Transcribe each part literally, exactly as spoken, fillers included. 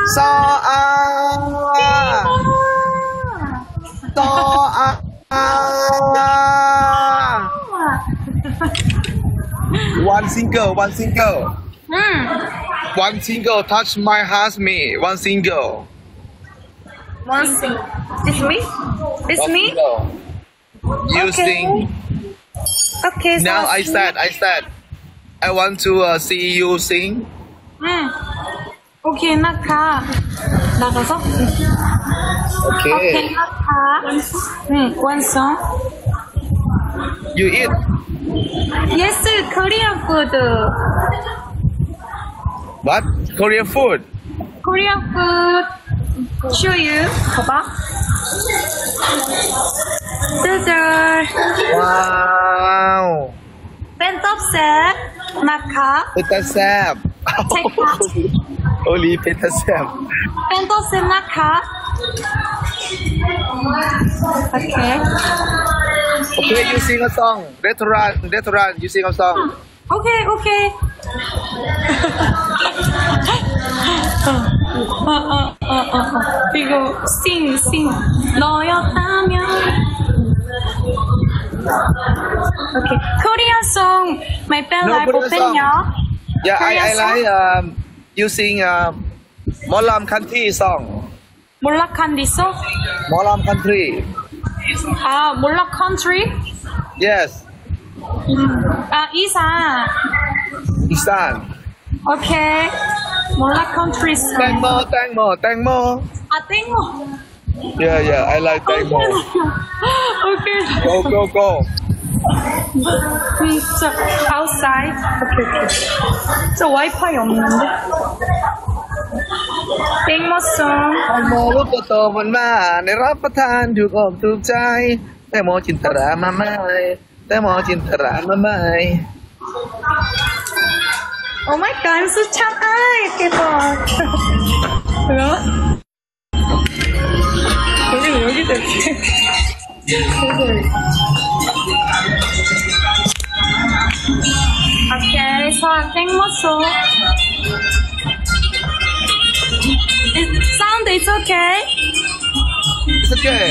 ซออาซออา one single one single one single touch my heart me one single one sing it's me it's me you okay. sing okay so now I said I said I want to uh, see you sing อืมโอเคนะคะ나가서 okay okayนะคะอืม one song you eat yes Korean food what Korean food Korean food show you 봐봐 짜잔 wow 펜톱셋นะคะเป็นตาแซ่บใช่ค่ะโอลีเป็นตาแซ่บ 펜톱셋นะคะโอเค okay you sing a song restaurant restaurant you sing a song okay okay 어, 어, 어, 어, 어. 이거 sing sing 너였다면 okay Korean song my band No, like Korean open song. y'all yeah I Korean I song? like um you sing um หมอลำ country song 몰라 칸디소 หมอลำ country 아 몰라 country yes 아 이산 อีสาน okay 몰라 country แตง song โมแตงโมแตงโม 아 땡모 yeah yeah I like แตงโม okay go go go 음, 저 outside 오케이 오케이 저 와이파이 없는데 땡모송 แตงโมลูกโตๆมันมาในรับประทานอยู่กับถูกใจแตงโมจินตรามาไม่แตงโมจินตรามาไม่ Oh my god, I'm so 참 아이 대박. 뭐야? 여기 여기다 이렇게. Okay, so I think what's so. It sound is okay. it's okay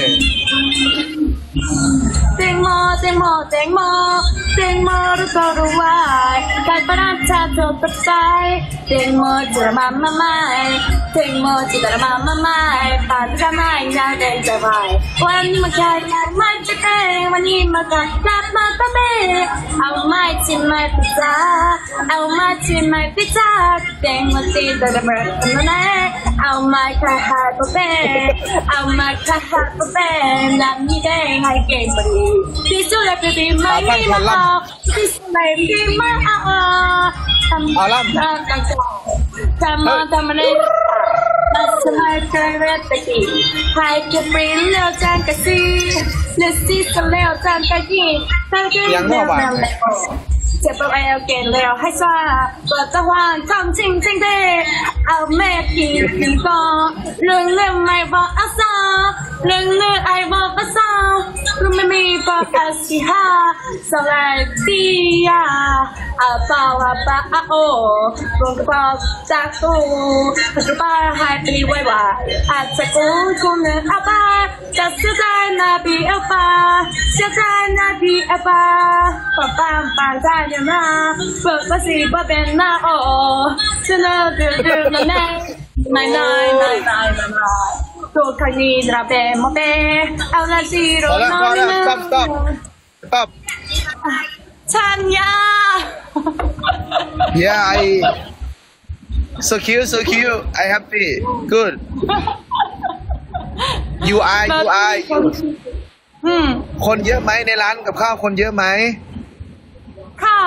땡모 땡모 땡모 땡모를 걸어와 발바람 타도 빠빠이 땡모 지라 맘마마이 땡모 지라 맘마마이 바드가 마이 나를 잡아이 원니만 가야 말때 원니만 가 라마 바베 아우 마이 치마이 피자 아우 마이 치마이 피자 땡모 지라 맘마마이 아우 마이 카하 바베 아우 마이 카하 바베 남이 땡 할게 머리ที่สุดแล้วก็ดีไม่ไม่มาเอาที่สุดแล้วดีไม่เอาทำทำทำทำทำอะไรมาสมัยเกิดเรื่องตะกี้ใครจะปริ้นเลี้ยวจานกะซีเลี้ยวซีสเลี้ยวจานกะยี่ตั้งใจเลี้ยวเลี้ยวเจ็บเอาเอาเกณฑ์เลี้ยวให้สว่าเปิดตะวันทำจริงจริงเด้เอาแม่พี่พี่บอกเรื่องเรื่องไม่บอกเอาซอเรื่องเรื่องไอ้บอกภาษารู้ไม่มีบอกอาสิฮาสลายดีอาอาเปล่าอาปะอาโอลงกระเป๋าจากตู้ปัจจุบันหายไปไว้ว่าอาจจะกู้คุณเนื้ออาบาจะเสียใจนาบีอาบาเสียใจนาบีอาบาปะปังปังใจเนี่ยนะเปิดภาษีบ่เป็นหน้าโอจะเลิกเดือดเดือดนั่นแน่นายนายนายนายนายตัวใครนี่ระเบิดมาเบเอาละสิโรนอนนี่ stop stop stop ชัญญา yeah I so cute so cute I happy good you are you are you คนเยอะไหมในร้านกับข้าวคนเยอะไหมค่ะ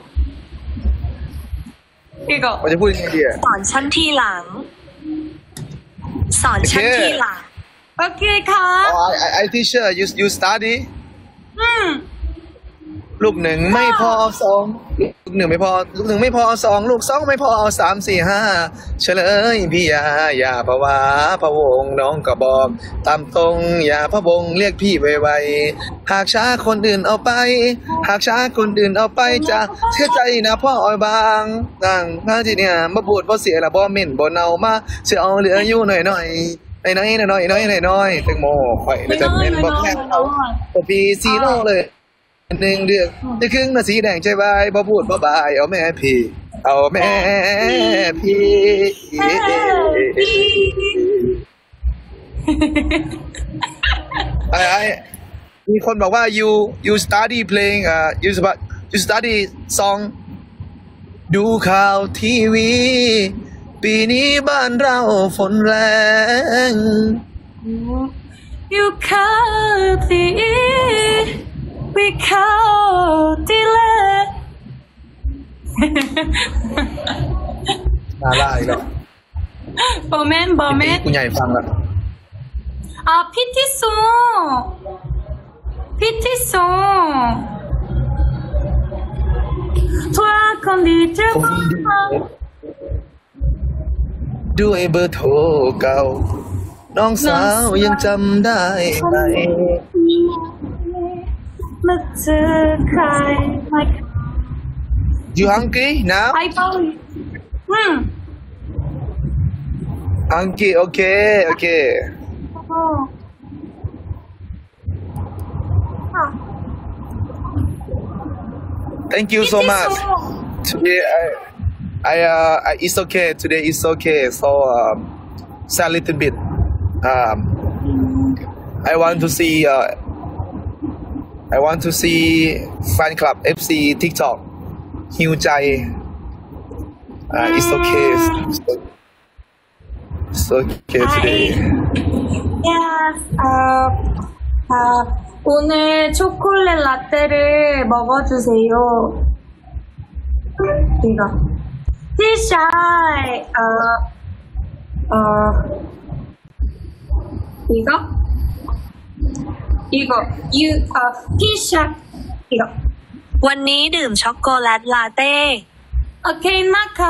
อีกอ่ะผมจะพูดยังไงดีสอนชั้นทีหลังสอนชั้นทีหลังโอเคค่ะ oh I I teacher you you study อืมลูกหนึ่งไม่พอสองลูกหนึ่งไม่พอลูกหนึ่งไม่พอสองลูกสองไม่พอสามสี่ห้าเฉลยพี่ยาอย่าภาวะพะวงน้องก็บอกตามตรงอย่าพะวงเรียกพี่ไวๆหากช้าคนอื่นเอาไปหากช้าคนอื่นเอาไปจะเสียใจนะพ่ออ้อยบางนั่งถ้าทีเนี้ยมาบูดบ่เสียละบ่เหม็นบ่เน่ามาเสียเอาเหลืออยู่หน่อยหน่อยหน่อยหน่อยหน่อยหน่อยหน่อยหน่อยแตงโมข่อยเลยจะเหม็นบ่แค่เอาปีซีโร่เลยหนึ่งเดือนจะครึ่งนาทีแดงใจบายบ่พูดบ่บายเอาแม่พี่เอาแม่พี่ไอ้ไอ้มีคนบอกว่า you you study playing อ่า you you study song ดูข่าวทีวีปีนี้บ้านเราฝนแรง You can't see we can't delay น่ารักอีกแล้วบอแมนบอแมนกูใหญ่ฟังแล้วอ่ะพิธีสงพิธีสงทุกคนดีเจ้าด้วยเบอร์โทรเก่าน้องสาวยังจำได้ไหมเมื่อเจอใคร You hungry now? ไอ้บอยอืม Hungry okay okay Thank you so much Today I I uh I, it's okay today it's okay so um sad little bit um I want to see uh I want to see fan club เอฟ ซี TikTok หิวใจ uh, it's okay it's okay today Yes 아, 아, 오늘 초콜릿 라떼를 먹어주세요 이거 티샤이 어, 어, 이거 이거 유, 어, 티샤 이거 วันนี้ดื่มช็อกโกแลตลาเต้ 오케이 나카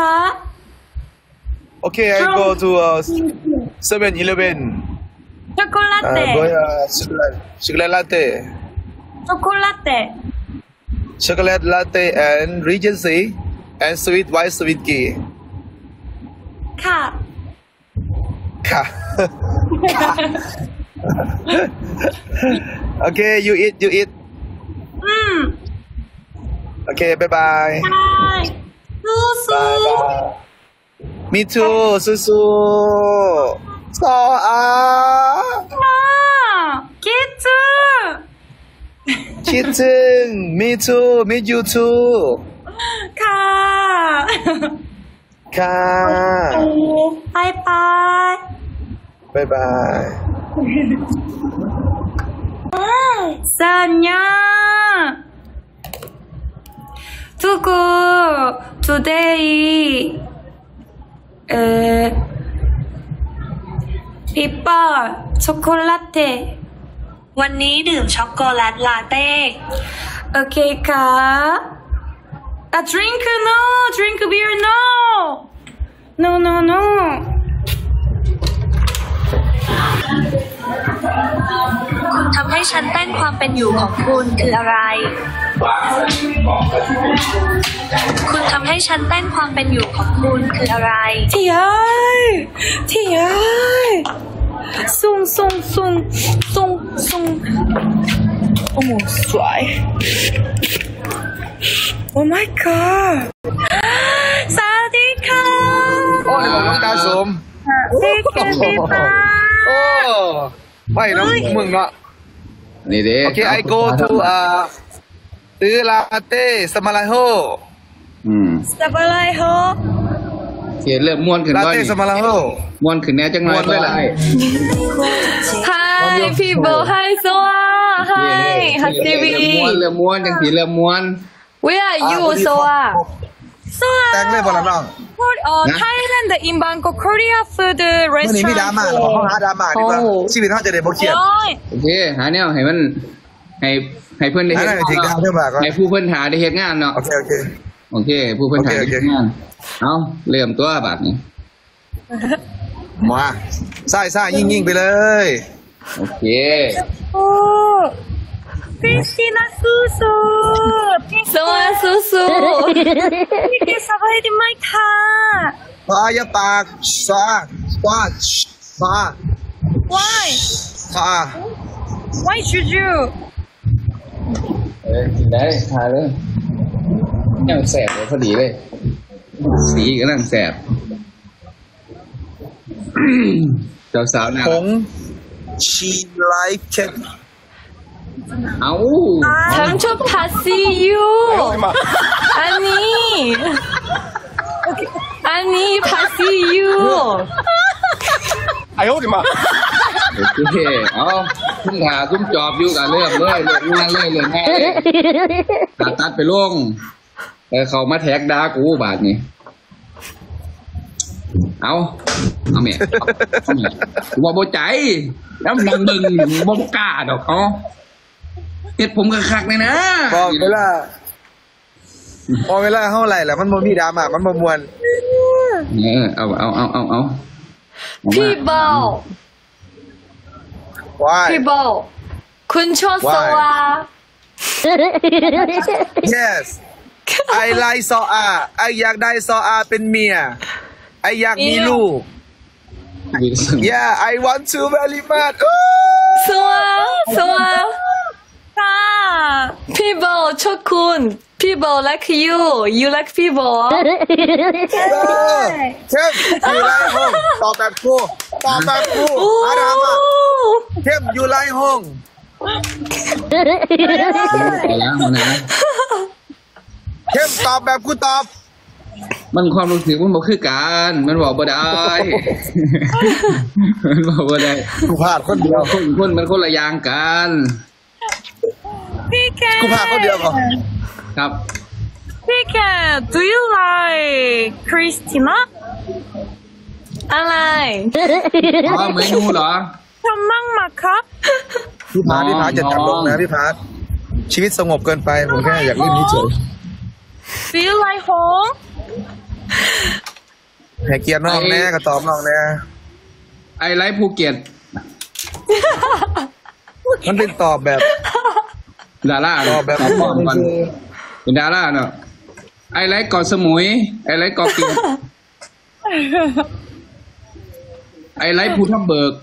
Okay I go to uh, seven eleven 초콜라떼 uh, go uh, chocolate chocolate latte 초콜라떼 chocolate latte and Regency and sweet white sweet tea 카 ค่ะ Okay you eat you eat 음 Okay bye bye 하이 수수 Me too สู้ๆซออา 아 키즈 คิดถึง Me too Me you too 카 ค่ะ 바이바이 bye bye 사냥 두고 today 에 비바 초콜라테 วันนี้ดื่มช็อกโกแลตลาเต้ 오케이 카 아 drink no drink beer no no no no คุณทำให้ฉันเต้นความเป็นอยู่ของคุณคืออะไร คุณทำให้ฉันเต้นความเป็นอยู่ของคุณคืออะไร 티아이 티아이 쏨쏨쏨쏨쏨 어머 쏴이 오 마이 갓 사디카 โอ้ยบอกน้องดาวสม 티켓비바 โอ้ไม่น้องมึงเนาะนี่เด้โอเค I go to อ่าซื้อลาเต้สมาลาโฮอืม 사발라이호 เขียนเริ่มม้วนขึ้นลาว่าเต้นี่สมาลาโฮม้วนขึ้นแน่จังหน่อยม้วนเลยเหรอได้ 하이 피보 하이 소아 하이 เริ่มม้วน 핫티비 เริ่มม้วนจังสีเริ่มม้วน Where are you 소아 แต่งเลยบอลน้อง 어 타일랜드 인방콕 코리아 푸드 เมื่อนี้มีดราม่า 레스토랑 เราบอกเขาหาดราม่าดีกว่าชีวิตเขาจะได้บ่เครียดโอเคหาแนวให้มันให้ให้เพื่อนได้นั่เห็นนน่ะถึงดาวเท่าบาก่อนให้ผู้เพื่อนหาได้เห็นงานเนาะโอเคโอเคโอเค ผู้เพื่อนหาได้เห็นงานเอาเริ่มตัวบาทนี้มาใส่ใส่ยิงยิงไปเลยโอเคโอ้คริสติน่าสู้สู้พี่สวัสดีสู้พี่เกสบายดีไหมคะปายาปากซาปาซา Why ซา Why should you เอ้ยกินได้ทาเลยยังแสบเลยพอดีเลย สีกำลังแสบ เจ้าสาวน่าผรักงชีไลค์เค็ดเอาฉันชอบพาซียูอันนี้อันนี้พาซียู哎呦我的妈！ โอเคเอาคุ้มขาคุ้มจอบอยู่กันเริ่มเลยเริ่มงานเลยเริ่มงานเลยตัดตัดไปลงเออเขามาแท็กดากูบาทนี่เอาเอาเมียเอาเมียว่าโบใจแล้วมันดังดึงบ่กล้าดอกเขาเฮ็ดผมคักๆเลยนะบอกเวลาบอกเวลาเท่าไหร่แล้วมันบ่มีดราม่ามันบ่มวนเออเอาเอาเอาเอาเอาพี่บอลว้ายพี่บอลคุณชอบสวา yes ไอไลซออาไออยากได้ซออาเป็นเมียไออยากมีลูก yeah I want to very much สวาสวาค่ะพี่บอลชอบคุณพี่บอล like you you like พี่บอลเข้มอยู่ไรห้องตอบแบบกูตอบแบบกูอาดามาเข้มอยู่ไรห้องไปแล้วนะเข้มตอบแบบกูตอบมันความรู้สึกมันบอกคือการมันบอกบ่ได้ มันบอกบ่ได้กูพลาดคนเดียวคนคนมันคนละอย่างกันพี่แกกูพลาดคนเดียวก่อนครับพี่แก Do you like Christina อะไรอ๋อเมนูเหรอทำมั่งมาครับพี่พาร์ทพี่พาร์ทจะจับลงนะพี่พาร์ทชีวิตสงบเกินไปผมแค่อยากเล่นเฉย Do you like home ๆให้เกียรติน้องแน่ก็ตอบน้องแน่ไอไลฟ์ภูเก็ตมันเป็นตอบแบบดาราตอบแบบตอบก่อนก่อนเป็นดาราเนาะไอไลฟ์เกาะสมุยไอไลฟ์เกาะเกียรติไอไลฟ์ภูทับเบิก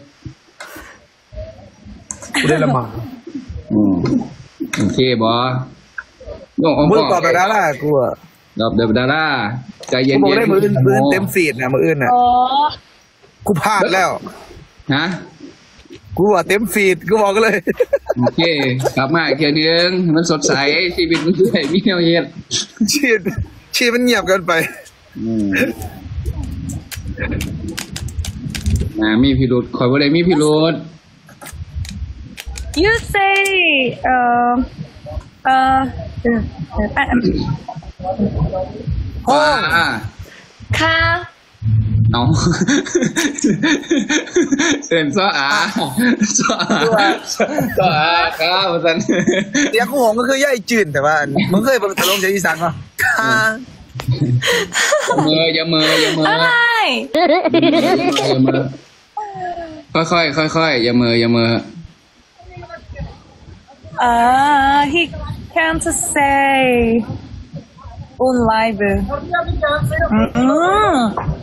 กูได้ละหมาดอืมโอเคบอโยกองมึงค์ตอบแบบดารากูอะตอบแบบดาราใจเย็กูนบอกๆได้มืออื่นมืออื่นเต็มฟีดนะมืออื่นน่ะอ๋อกูพลาดแล้วฮะกูว่าเต็มฟีดกูบอกกันเลยโอเค กลับมาอีกทีนึงมันสดใสชีวิตมันด้วยมีแนวเฮ็ดชีดชีดมันเงียบเกินไปอืมอ่ามีพิรุษคอยว่าได้มีพิรุษ You say เอ่อเอ่อเดี๋ยวเดี๋ยวแป๊บห้องอ่าค่ะเอาเซ็นซ้ออาซ้ออาซ้ออาครับอาจารย์เสียงกูหงก็คือย่ายจืนแต่ว่ามึงเคยเป็นตลกเสียงอีสานป่ะค่ะอย่าเมออย่าเมออย่าเมออะไรอย่าเมอค่อยๆค่อยๆอย่าเมออย่าเมออ่า he can't say on live อืม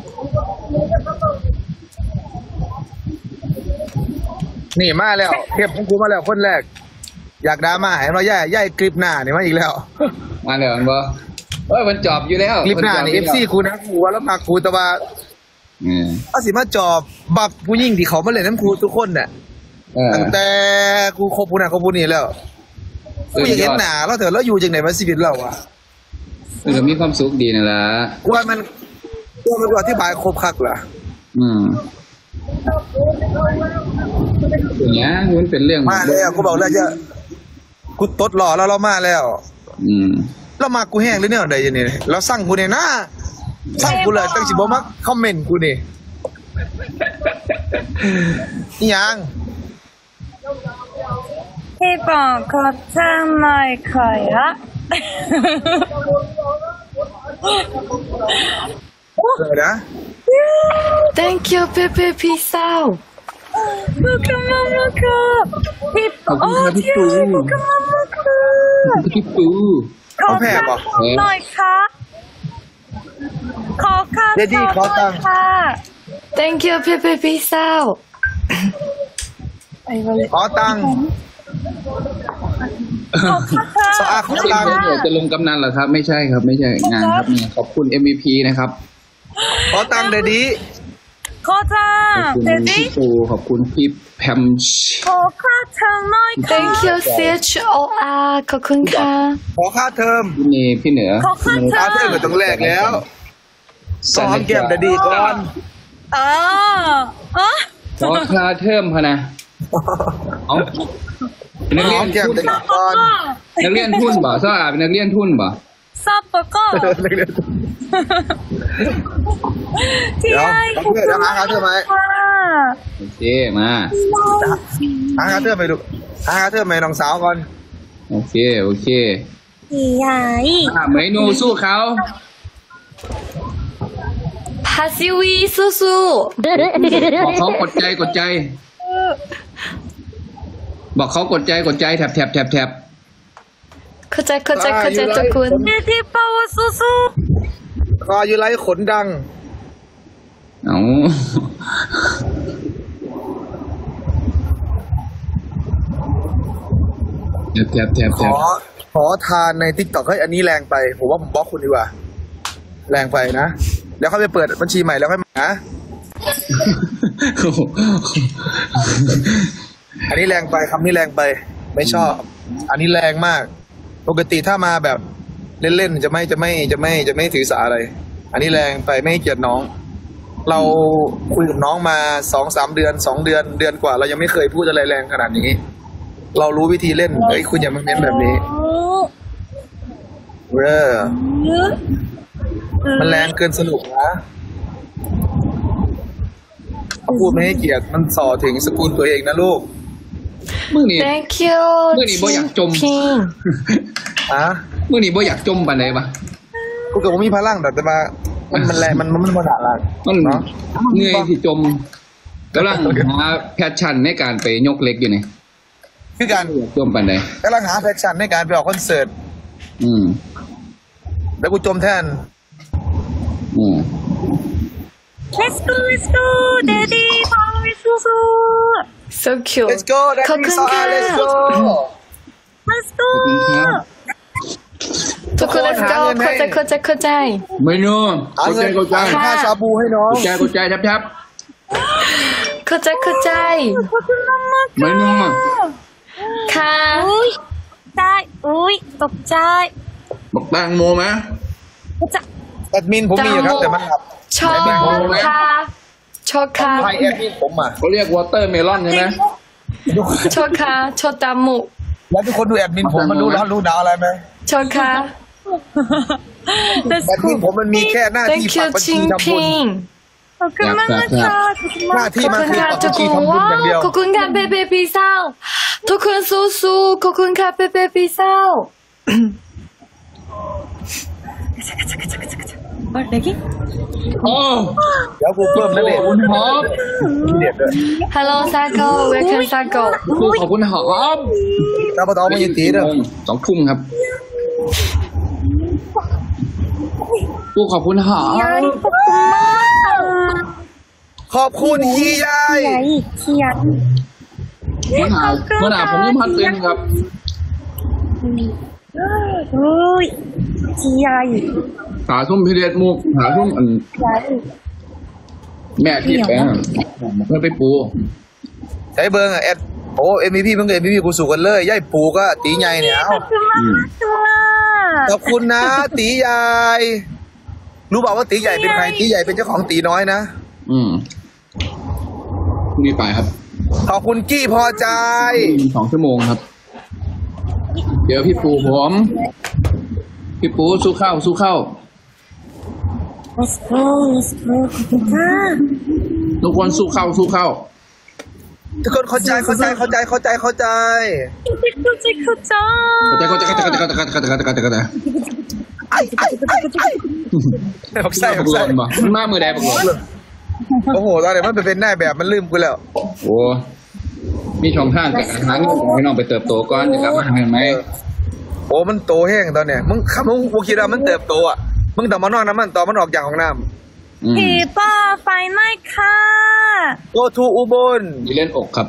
นี่มาแล้วเทปของกูมาแล้วคนแรก อยากดราม่าเห็นว่าย่ายย่ายคลิปหน้านี่มาอีกแล้วมาแล้วมันบ่เอ้ยมันจอบอยู่แล้วคลิปหน้านี่เอฟซีกูนะกูว่าแล้วมากูแต่ว่าอืมเอาสิมาจอบบับผู้หญิงที่เขามาเล่นน้ำกูทุกคนเนี่ยเออตั้งแต่กูคบผู้น่ะคบผู้นี่แล้วกูอยากเห็นหน้าเราเถอะแล้วอยู่จังไหนมาชีวิตเราอะเออมีความสุขดีนั่นล่ะกูว่ามันกูว่ามันก็อธิบายครบคักเหรออืมอย่างเงี้ยมันเป็นเรื่องมาแล้วกูบอกแล้วจะกูตดหล่อแล้วเรามาแล้วอืมเรามากูแห้งหรือเนี่ยใดอย่างนี้เราสั่งกูเนี่ยนะสั่งกูเลยตั้งสิบมาคอมเมนต์กูนี่นี่ยังพี่บอกขอทางหน่อยขอยอะเออนะ Thank you Pepe Pisau บุกมาบุกพี่ขอบโอ้คุณครับพี่ที่ปูบุกมาบุกพี่ปูขอทางหน่อยค่ะขอค่าเดดี้ขอตังค์ค่ะ Thank you Pepe Pisau ขอตังค์ขอค่าค่ะสะอาดขอตังค์จะลงกำนันเหรอครับ ไม่ใช่ครับ ไม่ใช่งานครับนี่ขอบคุณ เอ็ม วี พี นะครับขอตังค์เดดี้ขอทาขงอบคุณเดดี้พี่ปูขอบคุณพี่แพมขอค่าทางหน่อยค่ะ Thank you ซี เอช โอ อาร์ ขอบคุณค่ะขอค่าเทอมพี่เนพี่เหนือขอค่าค่าทางเทอมก็ต้องแลกแล้วสอนแก้มเดดี้ก่อนอ๋ออ๋อขอคาเทอมพะนะเอาเป็นนักหเรีอย มนแก้มทุนเดดี้ก่อนนักเรียนทุนบ่ซ่าอาเป็นนักเรียนทุนบ่ซับปะก็ที่เดี๋ยวไอ้เพื่อนจะหาค่าเทอมไหมโอเคมาหาค่าเทอมไปดูหาค่าเทอมไปน้องสาวก่อนโอเคโอเคที่ไอ้อ่ะเหมยนูสู้เขาพาซิวีสู้บอกเขากดใจกดใจ บอกเขากดใจกดใจแถบแถบแถบแถบๆเข้าใจเข้าใจเข้าใจทุกคนเดที่เปาสู้สู้คออยู่ไรขนดังเอาแถบแถบแถบขแถอบ ขอทานในทิกตอกเฮ้ยอันนี้แรงไป ผมว่าผมบล็อกคุณดีกว่า แรงไปนะ แล้วเขาไปเปิดบัญชีใหม่แล้วค่อยมานะ อันนี้แรงไปคำนี้แรงไป ไม่ชอบ อันนี้แรงมาก ปกติถ้ามาแบบเล่นๆจะไม่จะไม่จะไม่จะไม่ถือสาอะไร อันนี้แรงไปไม่ให้เกียรติน้อง เราคุยกับน้องมาสองสามเดือนสองเดือนเดือนกว่า เรายังไม่เคยพูดอะไรแรงขนาดนี้ เรารู้วิธีเล่นเฮ้ยคุณอย่ามาเน้นแบบนี้เออมันแรงเกินสนุกนะพูดไม่ให้เกียรติมันส่อถึงสกุลตัวเองนะลูกมื่อนี้ Thank you มื่อนี้บ่อยากจมพิงฮะมื่อนี้บ่อยากจมปานใดปะกูเกิดว่ามีพลังแต่มามันมันแรงมันมันมันมันหนาแรงมันเนาะเหนื่อยที่จมกำลังหาแพชชั่นในการไปยกเล็กอยู่นี่คือการจมปานใดกำลังหาแพชชั่นในการไปออกคอนเสิร์ตอืมแล้วกูจมแทนอืม Let's go let's go เดดี้เปาสู้สู้ so cute Let's go ขอบคุณค่ะ Let's go Let's go ทุกคน let's go เข้าใจเข้าใจเข้าใจเมนูเอากดเงิใจนกดใจค่าชาบูให้น้องกดใจกดใจแทบแทบเข้าใจเข้าใจเมนูค่ะอุ้ยได้อุ้ยตกใจบอกแตงโมไหมจะแอดมินผมมีอยู่ครับแต่มันหลับชอบค่ะชอบค่ะใครแอดมินผมอ่ะเขาเรียกวอเตอร์เมลอนใช่ไหมชอบค่ะชอบตาหมูแล้วทุกคนดูแอดมินผมมันรู้ร้อนรู้หนาวอะไรไหมชอบค่ะแอดมินผมมันมีแค่หน้าที่ Thank ปั you กบัญชิชีงทำบุพิญงขอบคุณมากนะคะหน้าที่ขอบมันคุณคือค่ะปักทุบักญคชีนทำบุญว้าอย่างเดียววขอบคุณค่ะเบเบปีเศร้าทุกคนสู้ๆขอบคุณค่ะเบเบปีเศร้าโอ้เดี๋ยวกูเพิ่มแล้วเด็กคุณหอมเด็ดเลย Hello Sago Welcome Sago กูขอบคุณหอมกระเป๋าไม่ยินตีเด้อสองทุ่มครับกูขอบคุณหอมขอบคุณฮียายใหญ่เขียนมันหามันหาผมยังพัดเต็มครับอุ้ยใหญ่หาทุ่มพิเรศมุกหาทุ่มอันใหญ่แม่ที่แปะเพื่อไปปูใช้เบอร์อะแอดโอ้เอ็มพีพี่เพิ่งเอ็มพีพี่กูสู่กันเลยย่ายปูก็ตีใหญ่เนี่ยเอ้าขอบคุณมากค่ะขอบคุณนะ ตีใหญ่รู้เปล่าว่าตีใหญ่เป็นใครตีใหญ่เป็นเจ้าของตีน้อยนะอืมพรุ่งนี้ไปครับขอบคุณกี้พอใจสองชั่วโมงครับ เดี๋ยวพี่ปูผม พี่ปูสู้เข้าสู้เข้า Let's go let's go ขอบคุณค่ะทุกคนสู้เข้าสู้เข้าทุกคนเข้าใจเข้าใจเข้าใจเข้าใจเข้าใจเข้าใจเข้าใจเข้าใจเข้าใจเข้าใจเข้าใจเข้าใจเข้าใจเข้าใจเข้าใจเข้าใจไอ้ไอ้ไอ้ไอ้บักไส้บักไส้มันมามือใดบักหลงโอ้โหตอนนี้มันไปเป็นนายแบบมันลืมกูแล้วโอ้มีช่องทางจากอาหารให้น้องไปเติบโตก่อนจะกลับมาเห็นไหมโอ้มันโตแห้งตอนเนี้ยมึงคำมึงกูคิดว่ามันเติบโตอ่ะมึงต้องมานอนน้ำมันต่อมันออกจากของน้พี่ป้าไฟไหม้ค่ะำโกทูอุบลมีเล่นอกครับ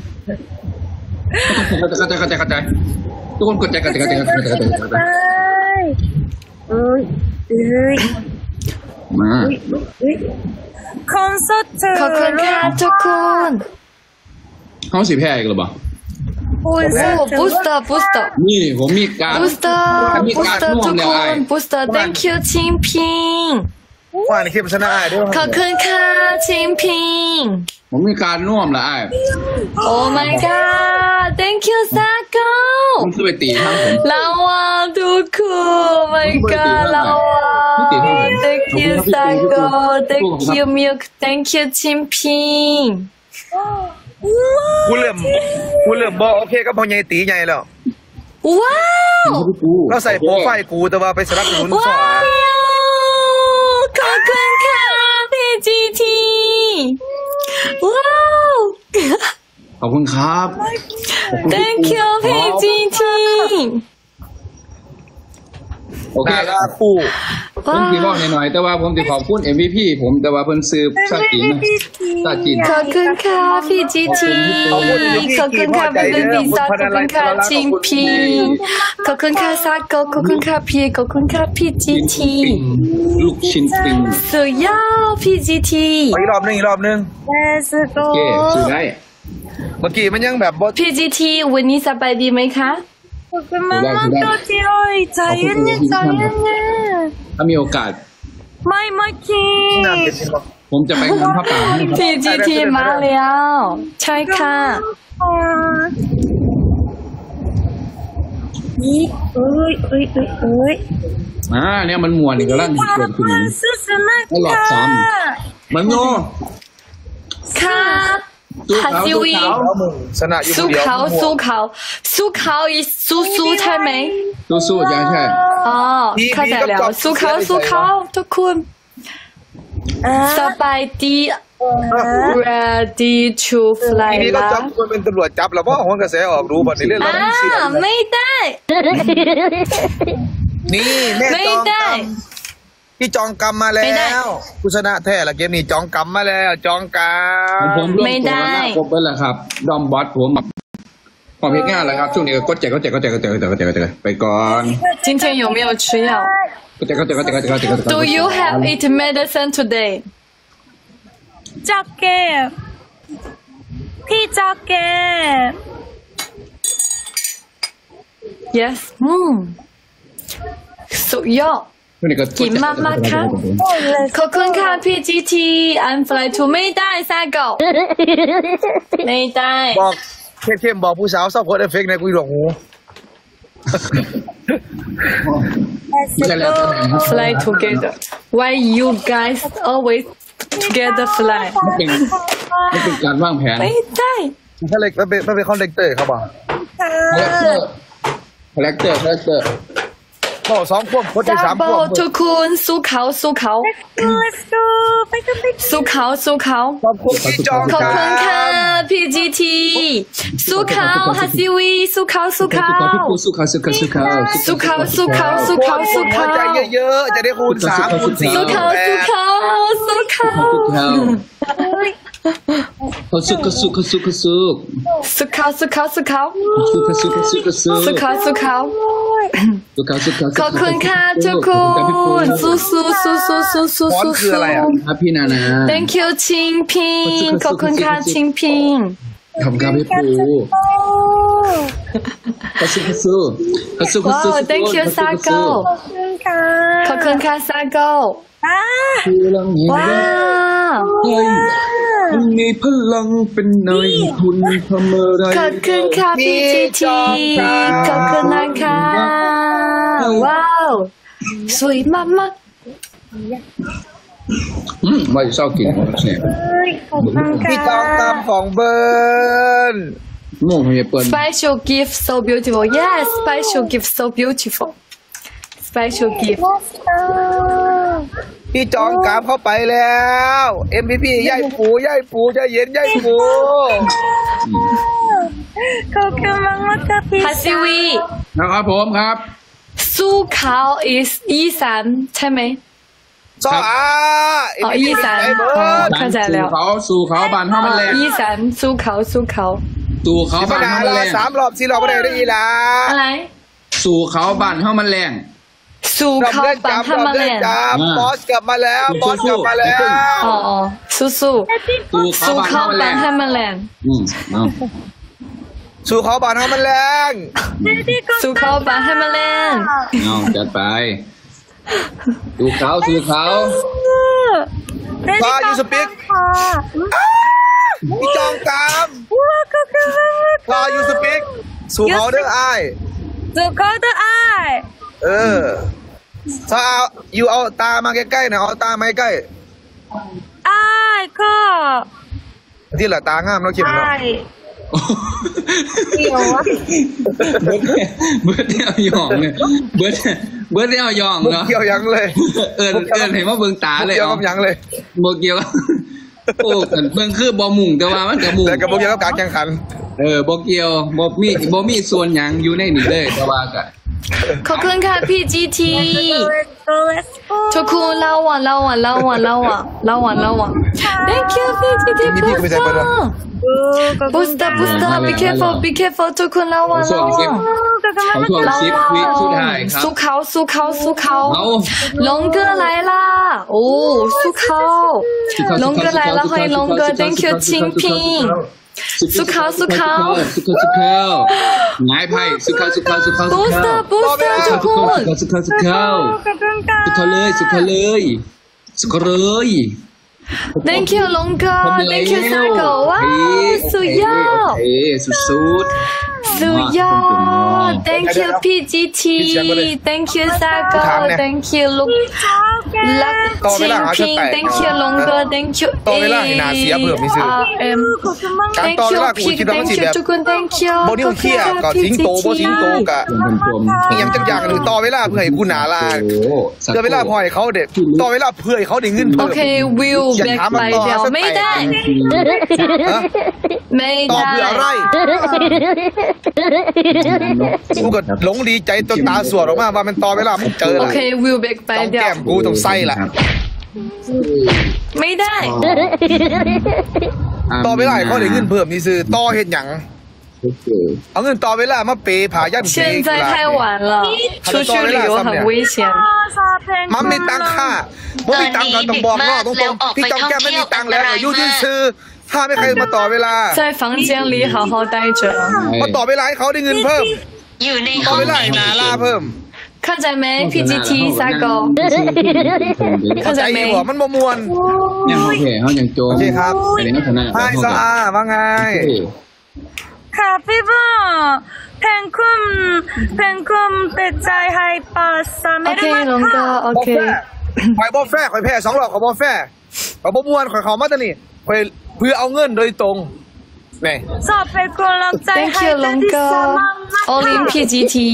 เข้าใจเข้าใจเข้าใจเข้าใจทุกคนกดใจกันใจกันใจกันใจกันใจกันใจกันเอ้ยเอ้ยมาคอนเสิร์ตขอบคุณค่ะทุกคนเขาสิแพ้อีกหรือเปล่าโอ้บูสเตอร์บูสเตอร์นี่ผมมีการบูสเตอร์มีบูการสเตอร์น่วทุมกแล้วคไอ้นบูสเตอร์ thank you ชิงพิงว่าในคลิปชนะไอ้ด้วยขอบคุณค่ะชิงพิงผมมีการน่วมแล้วไอ้ Oh my god thank you ซาโก้ผมคือไปตีทั้งผมเราอ่ะทุกคน my god เราอ่ะ thank you ซาโก้ thank you milk thank you ชิงพิงกูเริ่มกูเริ่มบอกโอเคก็พอใหญ่ตีใหญ่แล้วว้าวเราใส่โปรไฟล์กูแต่ว่าไปสลับสนุนสอว้าน วขอบคุณค่ะพีจีทีว้าวขอบคุณครับ thank you พีจีทีโอเคนาลาคู่ผมตีบอกหน่อยๆแต่ว่าผมจะขอบคุณ เอ็ม วี พี ผมแต่ว่าเพิ่นซื้อซาจีนซาจีนขอบคุณค่ะพีจีทีขอบคุณค่ะเป็นเรื่องดีซาขอบคุณค่ะชิงพิงขอบคุณค่ะซาโกขอบคุณค่ะพีขอบคุณค่ะพีจีทีลูกชิ้นปิงสุดยอดพีจีทีอีกรอบนึงอีกรอบนึง Let's โอเค go ซื้อได้เมื่อกี้มันยังแบบบพีจีทีวันนี้สบายดีไหมคะขอบคุณมากมากตัวที่โอ้ยใจเย็นๆใจเย็นถ้ามีโอกาสๆไม่ไม่คิดน้ำเป็นสิบผมจะไปงานพระป่าให้ครับพีจีทีมาแล้วใช่ค่ะนี่เอ้ยเอ้ยเอ้ยเอ้ยอ่าเนี่ยมันมวนอีกแล้วเกิดขึ้นสู้ๆนะไม่หลอกซ้ มันโง่ค่ะสู้ฮัเขาซิสู้วีเขาแล้วมึงชนะอยู่สู้เดียวเขาสู้เขาสู้เขาอีสู้สู้ใช่ไหมสู้สู้ๆยังใช่อ๋อเข้าใจแล้วสู้เขาสู้เขาทุกคนสบายดี ready to ที fly นี้ก็ละจับคนเป็นตำรวจจับแล้วเพราะหัวกระแสออกรู้บัดนี้เรื่องเราอ่าไม่เสียไม่ได้นี่แม่ไม่จองกได้รรมพี่จองกรรมมาแล้ไม่ได้วกูชนะแท้ละเกมนี้จองกรรมมาแล้วจองกรรมผมร่วมไม่ตัวได้หน้าครบไปแล้วครับดอมบอสผมผมเพชรงานแล้วครับช่วงนี้ก็กดแจกกดแจกกดแจกกดแจกกดแจกกดแจกกดแจกไปก่อน今天有没有吃药กดแจกกดแจกกดแจกกดแจกกดแจกกดแจก Do you have eat medicine today จับเก็บพี่จับเก็บ Yes อืมสุดยอดช่วงนี้ก็กินมากๆครับ ขอบคุณค่ะ พี จี ที I'm fly to ไม่ได้ซาโกไม่ได้บอกเข้มๆบอกผู้สาวชอบโพสเอฟเฟกต์ในกูหลงหูไม่ใช่แล้วใช่ไหมครับ fly together Why you guys always together fly มันเป็นมันเป็นการวางแผนไม่ได้ถ้าเล็กมันเป็นมันเป็นคอนเนคเตอร์เขาบอกคาแรคเตอร์คาแรคเตอร์คาแรคเตอร์เขาสองพวกคนที่สามพ Double วกทุกคนสู้เขาสู้เขา Let's go ไปกันไปสู้เขาสู้เขาขอบคุณที่จองขอบกรรคุณค่ะมพี จี ที สู้เขาฮัสซีวีสู้เขาสู้เขาสู้เขาสู้เขาสู้เขาสู้เขาสู้เขาสู้เขาสู้เขาใจเยอะๆจะได้คูณสามคูณสี่สู้เขาสู้เขาสู้เขาเขาสู้เขาสู้เขาสู้เขาสู้สู้เขาสู้เขาสู้เขาสู้เขาสู้เขาสู้เขาสู้สู้เขาสู้เขาสู้เขาสู้เขาขอบคุณค่ะทุกคนสู้สู้สู้สู้สู้สู้ฟอนสู้ต์คืออะไรอ่ะครับพี่นานา Thank you ชิงพิงขอบคุณค่ะชิงพิงขอบคุณครับพี่ปูเขาสู้เขาสู้เขาสู้เขาว้าสู้ว Thank you ซาโกค่ะขอบคุณค่ะซาโกอ่าคือลังเห็นว้าวเฮ้ยมันมีพลังเป็นนายคุณทำอะไรขอบคุณค่ะพีจีทีขอบคุณนะคะว้าวสวยมากมากอืมว่าจะเศร้ากินเสียพี่จองตามของเบิร์นโม่ไม่เปิด Special gift so beautiful. Yes, special gift so beautiful. Special gift. พี่จองกามเข้าไปแล้ว เอ็มพีพีย่ายปูย่ายปูจะเย็นย่ายปูขอบคุณมากมากค่ะพี่ Hasiwi, นะครับผมครับ Su Kao is อีสานใช่ไหมซออาอ๋ออีสานอ๋อเข้าใจแล้วสู่เขาสู่เขาบานห้ามันแรงอีสานสุเขาสุเขาสู่เขาสิบบานนาห้ามันลาแรงสามรอบสี่รอบไม่ได้ได้อีหลาอะไรสู่เขาบานห้ามันแรงสุรอบเขาเล่นปังจำรฮาอบมาเล่แลนนจำบอสกลับมาแล้วบอสกลับมาแล้วอ๋ออ๋อสุสุสู่เขาสุบานเขาห้ามันแรปังงฮามาแลนอืมเอาสู่เขาบานเขามันแรงสุเขาปังฮามาแลนเอาจัดไปสู่เขาสู่เขาซอยูสปิกพี่จองกามซอยูสปิกสู่เขาเด้อไอายสุขเตอร์ไอเออซอเอาอยู่เอาตามาใกล้ๆหนะเอาตามาใกล้ไอก็ๆที่เหลือตางามเราเข็มไอเนาะเดียววะเบิร์ดเดียวหยองเนี่ยเบิร์ดเบิร์ดเดียวหยองบุกเนาะเกี่ยวยังเลยเอิญเอิญเห็นว่าเบิ่งตาบุกเลยเกี่ยวเอากับยังเลยโบเกียวโอ้กันเบิ่งคือบอมุงแต่ว่ามันกับมุงแต่กับบุกเกี่ยวกับการแข่งขันเออโบเกียวบอมีบอมีส่วนหยังอยู่ในนี่เลยแต่ว่ากันขอบคุณค่ะพี่จีที ทุกคนเล่าอ่ะเล่าอ่ะเล่าอ่ะเล่าอ่ะเล่าอ่ะเล่าอ่ะ thank you พี่จีทีมีพี่ก็ไม่ใช่เปิดวะ booster booster be careful be careful ทุกคนเล่าอ่ะช่วเล่างสิบอ่ะเขาช่วงสิบวิสุดท้ายครับสุเขาสุเขาสุเขาเอา龙哥来啦哦สุเขา龙哥来了欢迎龙哥 thank you 清平สุเขาสุเขาสุขสุขหงายไพ่สุขสุขสุขสุข booster booster ทุกคนสุขสุขสุขสุขเลยสุขเลยสุขเลย thank you 龙哥 thank you 三狗ว้าวสุดยอดเอ้สุดสุดสุดยอด thank you พี่จีที thank you 三狗 thank you ลุกลักชิงพิง thank you 龙哥 thank you ต่อเวลาให้นาเสียเพิ่มมีซื้อ M การ thank ต่อเว you ลากูพี่คิดว่ามัน thank สิ you แบบทุกคน thank you โบนิวเคลียร์ก็สิงโตโบสิงโตกะชมชมอีกอย่างจังอย่างหนึ่งต่อเวลาเพื่อให้กูหนาลาโอ้ต่อเวลาพอให้เขาเด็ดต่อเวลาเพื่อให้เขาได้เงินโอเพิ่มเควิวอย่าแบกถามไปมันต่อเดียวสักไม่แปดได้ฮะไม่ต่อได้เพื่ออะไรกูก็หลงดีใจจนตาสวดออกมาว่ามันต่อเวลามึงเจอโอละเควิวแบกไปต้องเดียแก้วมกูต้องไส้ละไม่ได้ต่อเวลาให้เขาได้เงินเพิ่มนี่ซื้อต่อเห็นหยังโอเคเอาเงินต่อเวลามาเปย์ผายันเป现在太晚了出去旅游很危险มันมีตังค่าบ่มีตังก็ต้องบอกเนาะตรงๆพี่จอมแก้มไม่มีตังแล้วอยู่ซื่อถ้าไม่ใครมาต่อเวลา在房间里好好待着มาต่อเวลาให้เขาได้เงินเพิ่มอยู่ในต่ห้อองเวลาให้นาลาเพิ่ม看见没 P G T 三狗เข้าใจอยู่บ่มันบ่มวนยังโอเคเขายังโจมโอเคครับอันนี้ก็ชนะไฮซาอาว่าไงค่ะพี่บ้าเพนคุมเพนคุมเปิดใจให้ปัสสาโอไม่เคได้龙哥บอ OK แฟข่อยบอแฟข่อยแพ้สองรอบข่อยบอแฟข่อยบ่มวนข่อยเขามาตะนี่ข่อยเพื่อเอาเงินโดยตรงนี่ชอบเป็นกำลังใจ Thank ให้ you แต่龙ที่哥สามารถ All in P G T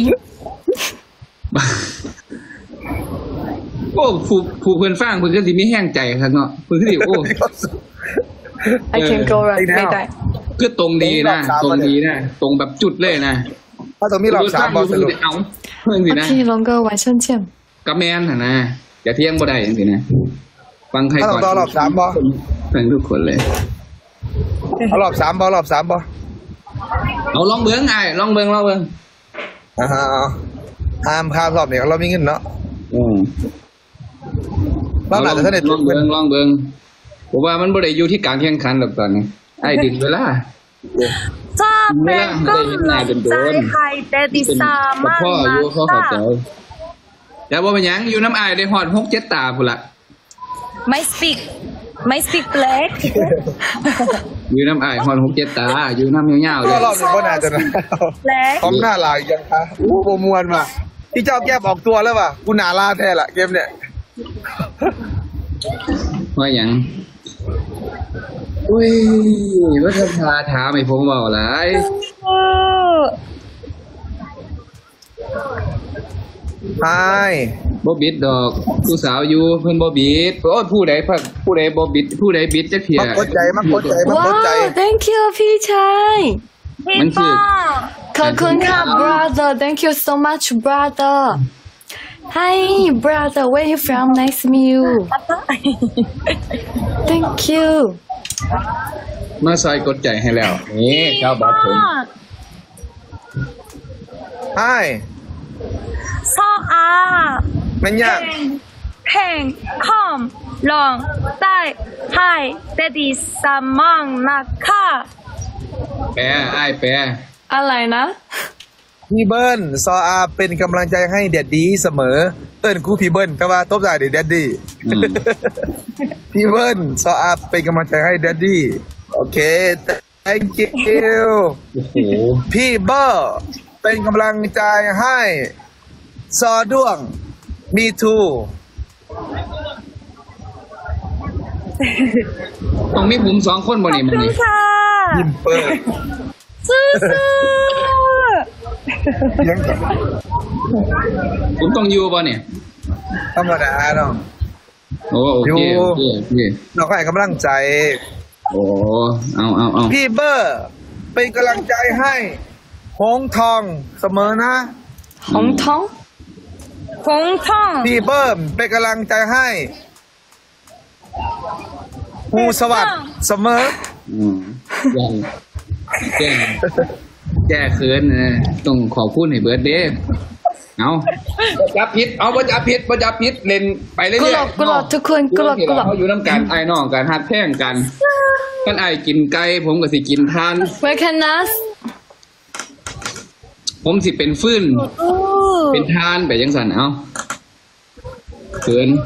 โอ้ผู้ผู้เพื่อนฟังเพื่อนก็สิไม่แห้งใจครับเนาะเพื่อนก็สิโอ้ I can go right ไม่ได้คือตรงดีนะ ตรงดีนะ ตรงแบบจุดเลยนะถ้าต้องมีรอบสามบอลสรุปเอาเพื่อนสินะ OK 龙哥晚上见กระแมนนะอย่าเที่ยงบ่ได้อย่างสินะฟังใครถ้าก่ต้ออน งต่อรอบสามบอลฟังทุกคนเลยเอารอบสามบอลรอบสามบอลเอาลองเบิ้งไอ้ลองเบิ้งลองเบิ้งอ่าฮะห้ามข้ามรอบเนี่ยเรามีเงินเนาะอืมเราอาจจะท่านเด็ดลองเบิ้งลองเบิ้งผมว่ามันบ่ได้อยู่ที่การแข่งขันหรอกตอนนี้ไอ้ดึงเวลาชอบเป็นกำลังใจให้แต่ที่สามารถพ่ออยู่เขาเข้าใจแต่ว่าเป็นหยังอยู่น้ำไอ้ได้หอดหกเจ็ดตาพุ่นละไม่ speak ไม่ speak black อยู่น้ำไอ้หอดหกเจ็ดตาอยู่น้ำยาวๆเลก็ยรอบหนึ่งก็น่าจะนะ black พร้อมหน้าลายยังคะอู้โบมวนว่ะพี่เจ้าแก้มออกตัวแล้วว่ะกูหนาลาแท้ละเกมเนี่ยว่าอย่างอุ้ยว่าจะพาถามไอ้ผมบอกอะไรไฮบอบิดดอกผู้สาวอยู่เพื่อนบอบิดโอ้ผู้ใดพักผู้ใดบอบิดผู้ใดบิดจะเถียมากดใจมากดใจมากดใจ Wow thank you พี่ชายมันคือขอบคุณค่ะ brother thank you so much brother Hi brother where you from nice to meet you Thank you มาซอยกดใจให้แล้วนี่เจ้าบัตรผมไฮซออามันยากเพลงคอมลองได้ให้เดดี้สมองนะคะแปรไอ้แปรอะไรนะพี่เบิ้ลซออาเป็นกำลังใจให้แดดดีเสมอเอิ้นกูพี่เบิ้ลก็ว่าตบได้เดี๋ยวแดดดี้พี่เบิ้ลซออาเป็นกำลังใจให้แดดดี้โอเค thank you โอ้โหพี่เบิ้ลเป็นกำลังใจให้ซอด้วงมีทูตรงนี้ผมสองคนบ่นี่มันนี่ค่ะยิ้มเปิดสู้ยังก่อนผมต้องอยู่บ่เนี่ยธรรมดาเนาะโอ้โอเคโอเคโอเคเราก็ให้กำลังใจโอ้เอาเอาเอาพี่เบอร์เป็นกำลังใจให้หงทองเสมอนะหงทองๆคงท่องพี่เบิร์มเป็นกำลังใจให้ฮูสวัสดิ์เสมออืมยังแก้แก้เขินนะต้องขอบคุณให้เบิร์ดเดย์เอาบ่จับผิดเอาบ่จับผิดบ่จับผิดเล่นไปเรื่อยกุหลาบกุหลาบทุกคนกุหลาบกุหลาบเขาอยู่น้ำกันไอ้น้องกันฮัดแท่งกันท่านไอ้กินไก่ผมก็สิกินทาน Where can us ผมสิเป็นฟื้นเป็นทานแบบยังสันเอาเขิน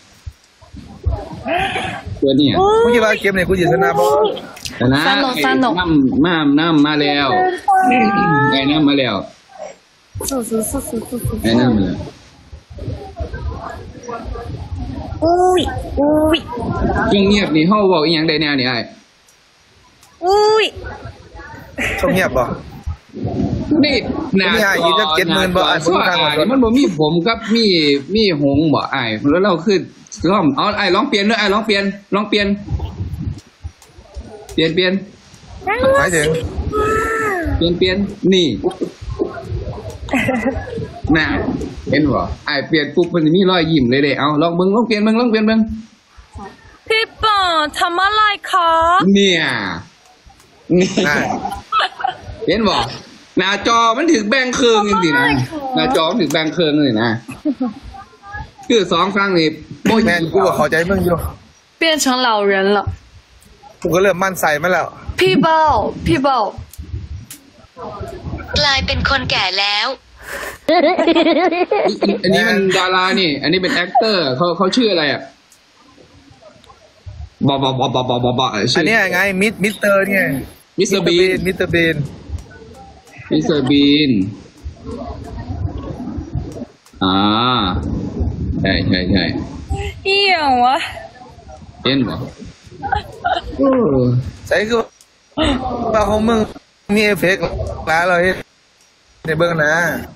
เขินเนี่ยมึงคิดว่าเกมไหนกูจะชนะบ่แต่นะสนุกสนุกน้ำน้ำน้ำมาแล้วไอ้น้ำมาแล้วไอ้น้ำมาแล้วอุ้ยอุ้ยช่วงเงียบนี่เฮาบอกอีหยังได้แน่นี่ไอ้อุ้ยช่วงเงียบบ่นี่หนาผมอยากยืนสักเจ็ดหมื่นบ่อ่ะเพราะว่าอ้ายมันบ่มีผมกับมีมีหงส์บ่ไอ้ายแล้วเราคือร้องเอาไอ้ายร้องเปลี่ยนด้วยไอ้ายร้องเปลี่ยนร้องเปลี่ยนเปลี่ยนเปลี่ยนหมายถึงเปลี่ยนเปลี่ยนนี่น่ะเห็นบ่ไอ้ายเปลี่ยนปุ๊บมันจะมีรอยยิ้มเลยเด้เอาลองเบิ่งลองเปลี่ยนเบิ่งลองเปลี่ยนเบิ่งพี่ปอทำอะไรคะเนี่ยนี่น่าเห็นบ่หน้าจอมันถึงแบ่งครึ่งจริงๆนะหน้าจอมันถึงแบ่งครึ่งเลยนะคือสองครั้งนี่โอ้ยแม่นกูก็เข้าใจมึงอยู่变成老人了กูก็เริ่มมั่นใส่มาแล้ว people people กลายเป็นคนแก่แล้วอันนี้มันดารานี่ อันนี้เป็นแอคเตอร์เขาเขาชื่ออะไรอ่ะบอบอบอบอบอบอบออันเนี้ยไงมิสมิสเตอร์เนี่ยมิสเตอร์บีนมิสเตอร์บีนมิสเตอร์บีนอ่าใช่ใช่ใช่เอี่ยววะเห็นบ่โอ้ใช่คือว่าของมึงมีเอฟเฟกต์แล้วเราเฮ็ดในเบื้องหน้า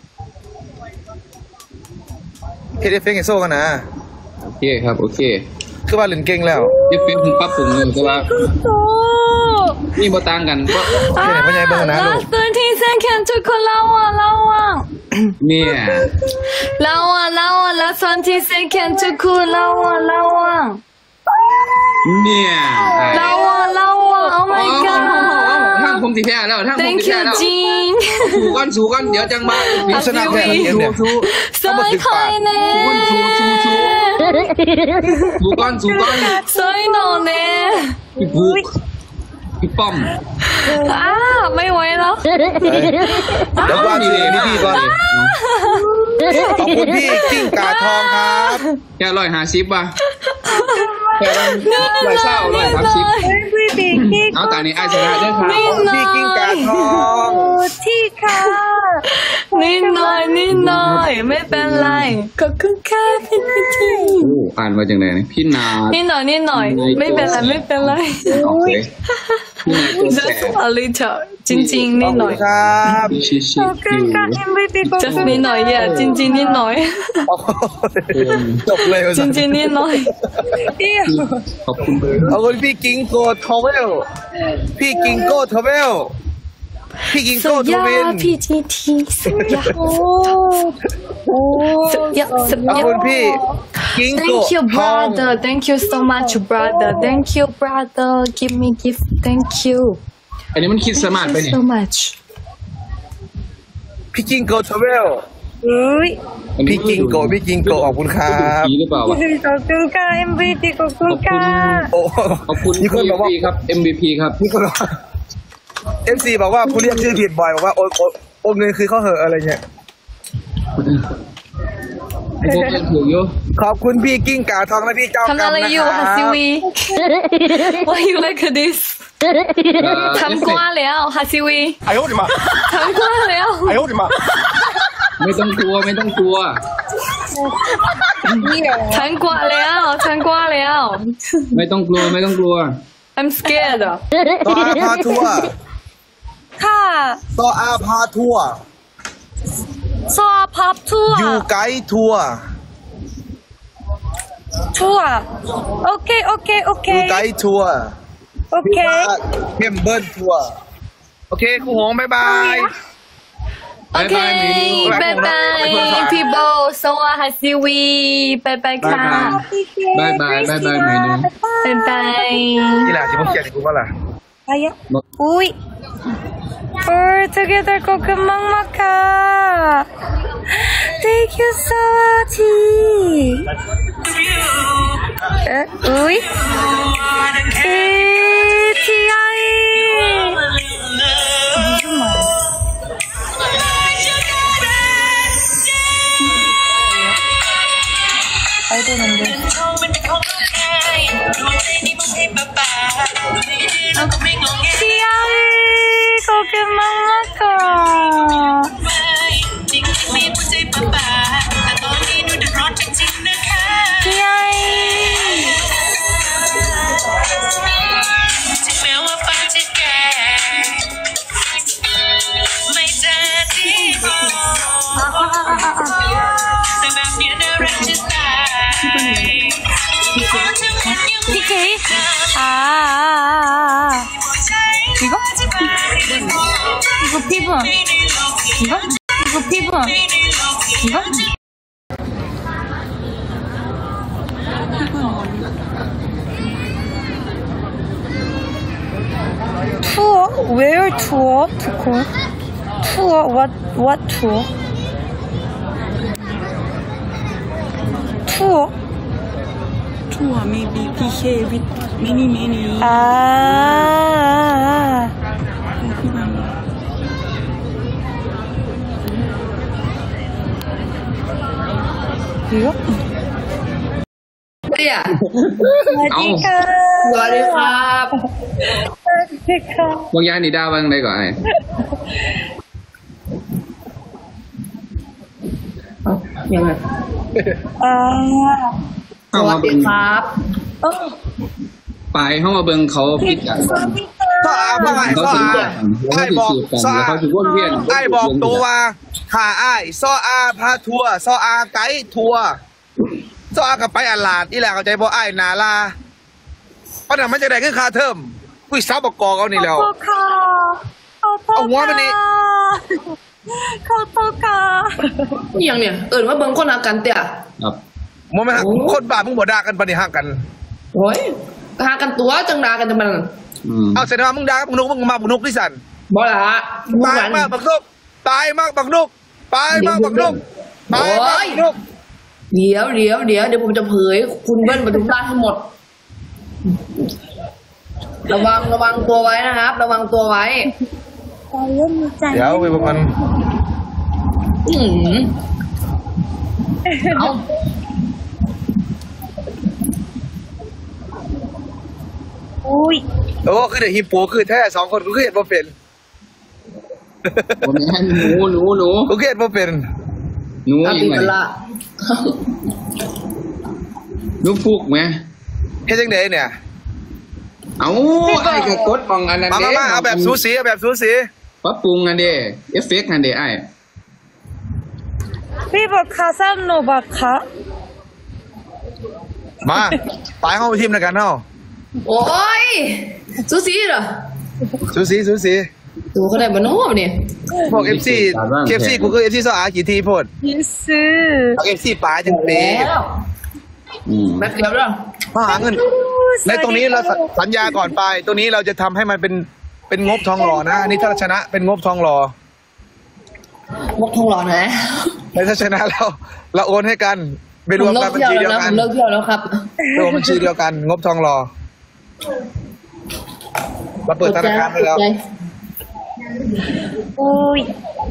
เฮ็ดเอฟเฟกต์ให้โซ่กันนะโอเคครับโอเคคือว่าเล่นเก่งแล้วยังเป็นผมปรับปรุงอยู่แต่ว่าโอ้นี่บ่ต่างกันก็แค่ไหนพ่อใหญ่เบื้องหน้าลูก last thirty seconds ทุกคนระวังระวังเนี่ยระวังระวัง last twenty seconds ทุกคนระวังระวังเนี่ยไอ้ระวังระวัง oh my อ๋อ god ทางผมสิแพ้แล้วทางผม thank สิแพ้ you แล้วจิงสู้กันสู้กันเดี๋ยวจังมามีชนะแค่เกมเนี่ยสู้สวยคอยเน่สู้สู้สู้สู้กันสู้กันสวยหนูเน่พี่ปุ๊กพี่ป้อมอ้าไม่ไหวแล้วเดี๋ยวว่าดีนี่พี่ก่อนขอบคุณพี่กิ้งก่าทองครับแค่ร้อยห้าสิบป่ะแค่ร้อยเศร้าร้อยสามสิบพี่บิ๊กที่เอาแต่นี้ไอ้ชนะได้ครับพี่กิ้งก่าทองที่ค่ะนิดหน่อยนิดหน่อยไม่เป็นไรขอบคุณค่ะพี่พีทีโอ้อ่านมาจากไหนเนี่ยพี่นานิดหน่อยนิดหน่อยไม่เป็นไรไม่เป็นไรโอเคพี่นาตัวแส just บ a little จริงๆนิดหน่อยครับชิชิขอบคุณค่ะ เอ็ม วี พี ขอบ just คุณนิดหน่อยเนี่ยจริงๆนิดหน่อยจบเลยจริงๆนิดหน่อยขอบคุณขอบคุณพี่กิงโกทเวลพี่กิงโกทเวลพี่กิงโกสุดทยอเวดลพี่จีทีสุดยอดโอ้โอ้สุดยอดสุดขอบยอคุณดพี่กิงโก Thank you ทอง brother Thank you so much brother Thank you brother Give me gift Thank you อันนี้มันคิดสมาร์ท Thank ไป you เนี่ย so much พี่กิงโกทเวลเฮ้ยพี่กิงโกพี่กิงโกขอบคุณครับผีหรือเปล่าวะขอบคุณค่ะ เอ็ม วี พี ขอบคุณค่ะโอ้ขอบคุณมีคนบอกว่าพีครับ เอ็ม วี พี ครับมีคนบอกว่าเอฟซีบอกว่าคุณเรียกชื่อผิดบ่อยบอกว่าโอนโอนโอนเงินคือเขาเหอะอะไรเงี้ยไอ้พวกเล่นถูกอยู่ขอบคุณพี่กิ้งก่าทองและพี่เจ้ากรรมทำอะไรนะอยู่คฮัรัสซิบวี Why you like this ทำกว่าแล้วฮัสซิวี哎呦我的妈！ ทำกว่าแล้ว哎呦我的妈！ ไม่ต้องกลัวไม่ต้องกลัวทำกว่าแล้วทำกว่าแล้วไม่ต้องกลัวไม่ต้องกลัว I'm scared ต่ออาพาทัวร์ค่ะต่ออาพาทัวร์ซอพับทัวร์อยู่ไกด์ทัวร์ทัวร์โอเค โอเค โอเคอยู่ไกด์ทัวร์โอเคเข้มเบิ้ลทัวร์โอเคครูหงบ๊ายบายโอเคบายบาย people สวัสดีวีบายบายค่ะบายบายบายบายไหมเนี่ยบายบายที่หลังจะมาเขียนกูว่าล่ะอะไรอ่ะอุ้ย for together ขอบคุณมากมากค่ะ thank you so much เอ๊ะอุ้ยเอ๊ะที่ไอไอ้ตัวนั้นเลยที่ไอขอบคุณมากมากค่ะที่ไอพี่เคอ่า 이거? 이거 피부 이거? 이거 피부 이거? 투어? Where tour? tour? Tour? What? What tour? Tour? Tour maybe P K with many many 아. 이거? เนี่ยสวัสดีค่ะสวัสดีครับสวัสดีค่ะบางอย่างนี่ดาวบางไหนก่อนไอ้ยังไงอ่าสวัสดีครับเออไปเข้ามาเบิ่งเขาพิจารสวัสดีค่ะก็อาบ้างไงเขาก็ถึงอากันแล้วไอ้เขาบอกสืบกันซอแล้วอาเขาถึงวนเวียนไอ้บอกตัวว่าขาไอ้ซออาพาทัวร์ซออาไกด์ทัวร์ซออากับไปอัลลาดนี่แหละเข้าใจบ่ไอ้นาลาเพราะนั่นมันจะได้ขึ้นค่าเทอมกุ้ยซับบอกกอเขานี่แล้วขอบคุณค่ะขอบคุณเอาหัวมานี่ขอบคุณค่ะนี่ยังเนี่ยเอิญว่าเบิ่งคนอากันเตี่ยครับมันไม่หักคนบ้ามึงบ่ด่ากันปะนี่หักกันโอ้ยหากันตัวจังดากันจังมันอืมเอาเสร็จแล้วมึงด่ามึงนุกมึงมาบุกนุกที่สันบ่ละตายมากบักนุกตายมากบักนุกตายมากบักนุกตายมากบักนุกเดี๋ยวเดี๋ยวเดี๋ยวเดี๋ยวผมจะเผยคุณเบิ้ลปทุมราชให้หมด ระวังระวังตัวไว้นะครับ ระวังตัวไว้ใจเย็นใจเดี๋ยวไปบอกมันอืมเอาอุ้ยโอ้คือเด็กฮิปโปคือแท้สองคนกูคือเห็นว่าเป็นผมแม่นหนูหนูหนูกูเกลียดว่าเป็นหนูอายัปิงไงกะละหนูฟุกไหมเฮ็ดจังไดเนี่ยเอาไอ้ก็กดมองอันนั้นมาเด้มามาเอาแบบสูสีเอาแบบสูสีปรับปรุงอันเด้เอฟเฟกต์อันเด้ไอ้พี่บอกคาซัมโนบักคะมาไปเข้าทีมแล้วกันเนาะโอ้ยซูซี่เหรอสูสีสูสีดูเขาได้บนโน้มเนี่ยพวก เอฟ ซี เค เอฟ ซี กูก็ เอฟ ซี ซออากี่ทีโพดยิซื้อเอา เอฟ ซี ป๋าจังเตะแล้วอืมแป๊บเดียวแล้วมาหาเงินในตรงนี้เราสัญญาก่อนไปตรงนี้เราจะทำให้มันเป็นเป็นงบทองหล่อนะอันนี้ถ้าชนะเป็นงบทองหล่องกทองหล่อนะในถ้าชนะเราเราโอนให้กันไปผรวมมเลิกักนบัญเที่ยวชีแล้วเดียวนะกัผนมเลิกเที่ยวแล้วครับรวมบัญชีเดียวกัน งบทองหล่อมาเปิดธนาคารให้แล้วใจโอ้ย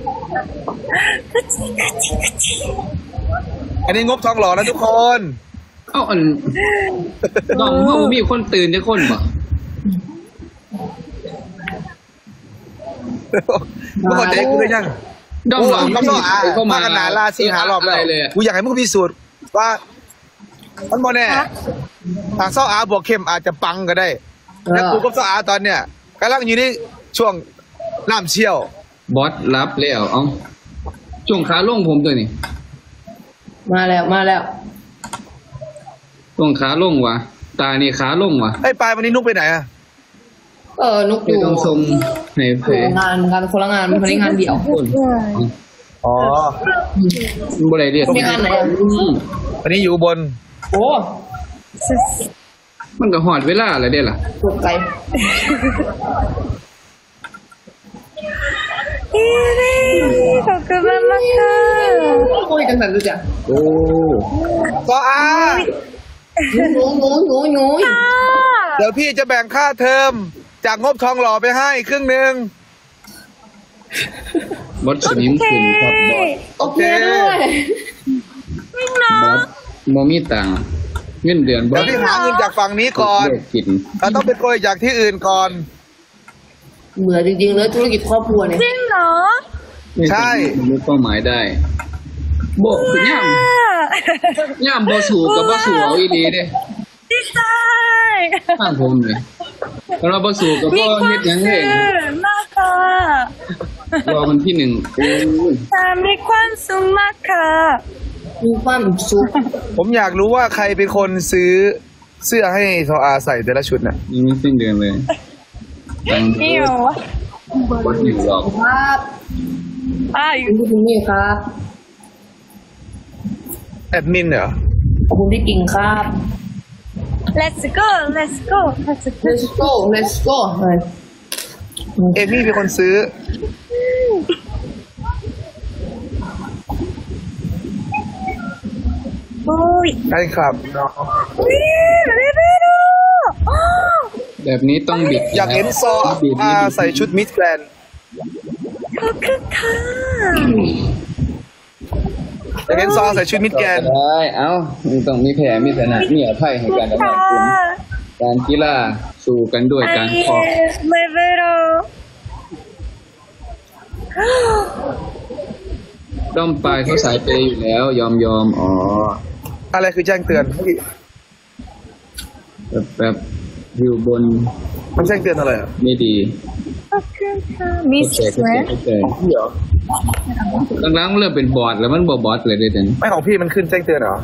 อันนี้งบทองหล่อนะทุกคนเอ้าอันน้องเฮามีคนตื่นจักคนบ่ทุกคนเด็กกูได้ยังด้อมโอ้หลองก็ต้องอ่ะเข้ามามากันหนาลาซีหารอบแล้วะไรเลยกูอยากให้มึงพิสูจน์ว่ามันบ่แน่ทางเศร้าอาบวกเข้มอาจจะปังก็ได้แต่กูกับเศร้าอาตอนเนี้ยกำลังอยู่ในช่วงน้ำเชี่ยวบอสรับแล้วเอ้าช่วงขาลงผมตัวนี้มาแล้วมาแล้วช่วงขาลงวะตานี่ขาลงวะไอ้ยปลายวันนี้นุ๊กไปไหนอะเออนุกอไม่ยู่ต้องทรงในเพอยู่งานงานคนละงานเป็นคนละงานเดี่ยวคนอ๋อบ่ได้เรียกมีงานไหนอ่ะอืมวันนี้อยู่บนโอ้มันก็หอดเวลาแล้วเด้ล่ะตกใจขอบคุณมากมากค่ะโอ้ยจังสันดูจ้ะโอ้ก็อาหนูหนูหนูหนูเดี๋ยวพี่จะแบ่งค่าเทอมจากงบทองหล่อไปให้ครึ่งหนึ่งบอสสนิมขึ้นครับบอสโอเคด้วยบอสบ่มีตังค์เงินเดือนบอเดี๋ยสวพี่หาเงินจากฝั่งนี้ก่อนเลิกกินเราต้องไปโกยจากที่อื่นก่อนเหมือนจริงๆเลยธุรกิจครอบครัวเนี่ยจริงเหรอใช่มีเป้าหมายได้บ่คือย่ำย่ำบ่สู่กับบ่สู่เอาอีหลีเด้ดีใจข้างผมนี่ถ้าเราบ่สู่กับบ่เฮ็ดหยังเลยมากค่ะรอมันที่หนึ่งโอ้ยฉันมีความสุขมากค่ะมีความสุขผมอยากรู้ว่าใครเป็นคนซื้อเสื้อให้ทออาใส่แต่ละชุดน่ะยังไม่สิ้นเดือนเลยตังค์เดี๋ยวบ่อยู่หรอกครับอ้าวคุณที่นี่ครับแอดมินเหรอขอบคุณที่กิ่งครับ let's go let's go let's go let's go let's go เลยเอมี่เป็นคนซื้อโอ้ยได้ครับน้องนี่ไม่ได้ดูแบบนี้ต้องบิดอยากเห็นซอบิดอาใส่ชุดมิสแกรนด์ขอบคุณค่ะอยากเห็นซอใส่ชุดมิสแกรนด์ได้เอ้ามันต้องมีแผลมีชนะมีอภัยให้กันและกันการกีฬาสู้กันด้วยการขอไม่ได้ดูด้อมปลายเขาสายเปย์อยู่แล้ว ยอมยอมอ๋ออะไรคือแจ้งเตือนแบบแบบอยู่บนมันแจ้งเตือนอะไรอ่ะไม่ดีขอบคุณค่ะมิสเข้าใจแมนเข้าใจเดี๋ยวหลังๆเริ่มเป็นบอทแล้วมันบ่บอทเลยเดี๋ยวนี้ไม่ของพี่มันขึ้นแจ้งเตือนเหรอ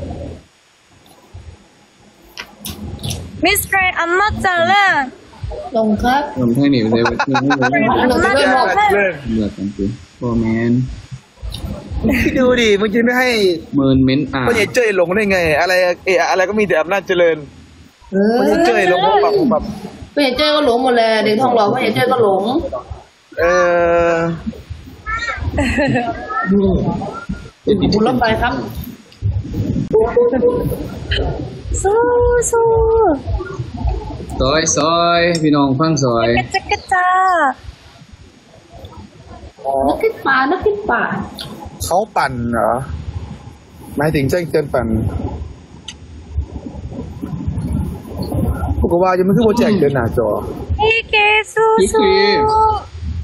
มิสแกรนอัมมาจังเลยลงครับทำให้หนีไปเลยเราจะเริ่มบอกเลิกเลือกกันสิโฟร์แมนพี่ดูดิมึงจะไม่ให้เมินเม้นอ่าพ่อใหญ่เจ้ยหลงได้ไง อะไรเอะอะไรก็มีแต่อำนาจเจริญเออพ่อใหญ่เจ้ยหลงแบบแบบพ่อใหญ่เจ้ยก็หลงหมดเลยเด็กทองหล่อพ่อใหญ่เจ้ยก็หลงเออบุญรถไฟครับสู้สู้ซอยซอยพี่น้องฟังซอยกระจักกระจ้านักขึ้นป่านักขึ้นป่าเขาปั่นเหรอหมายถึงแจ้งเตือนปั่นพวกก็ว่าจะไม่คือโปรเจกต์เดินหน้าจอพี่เกสู้สู้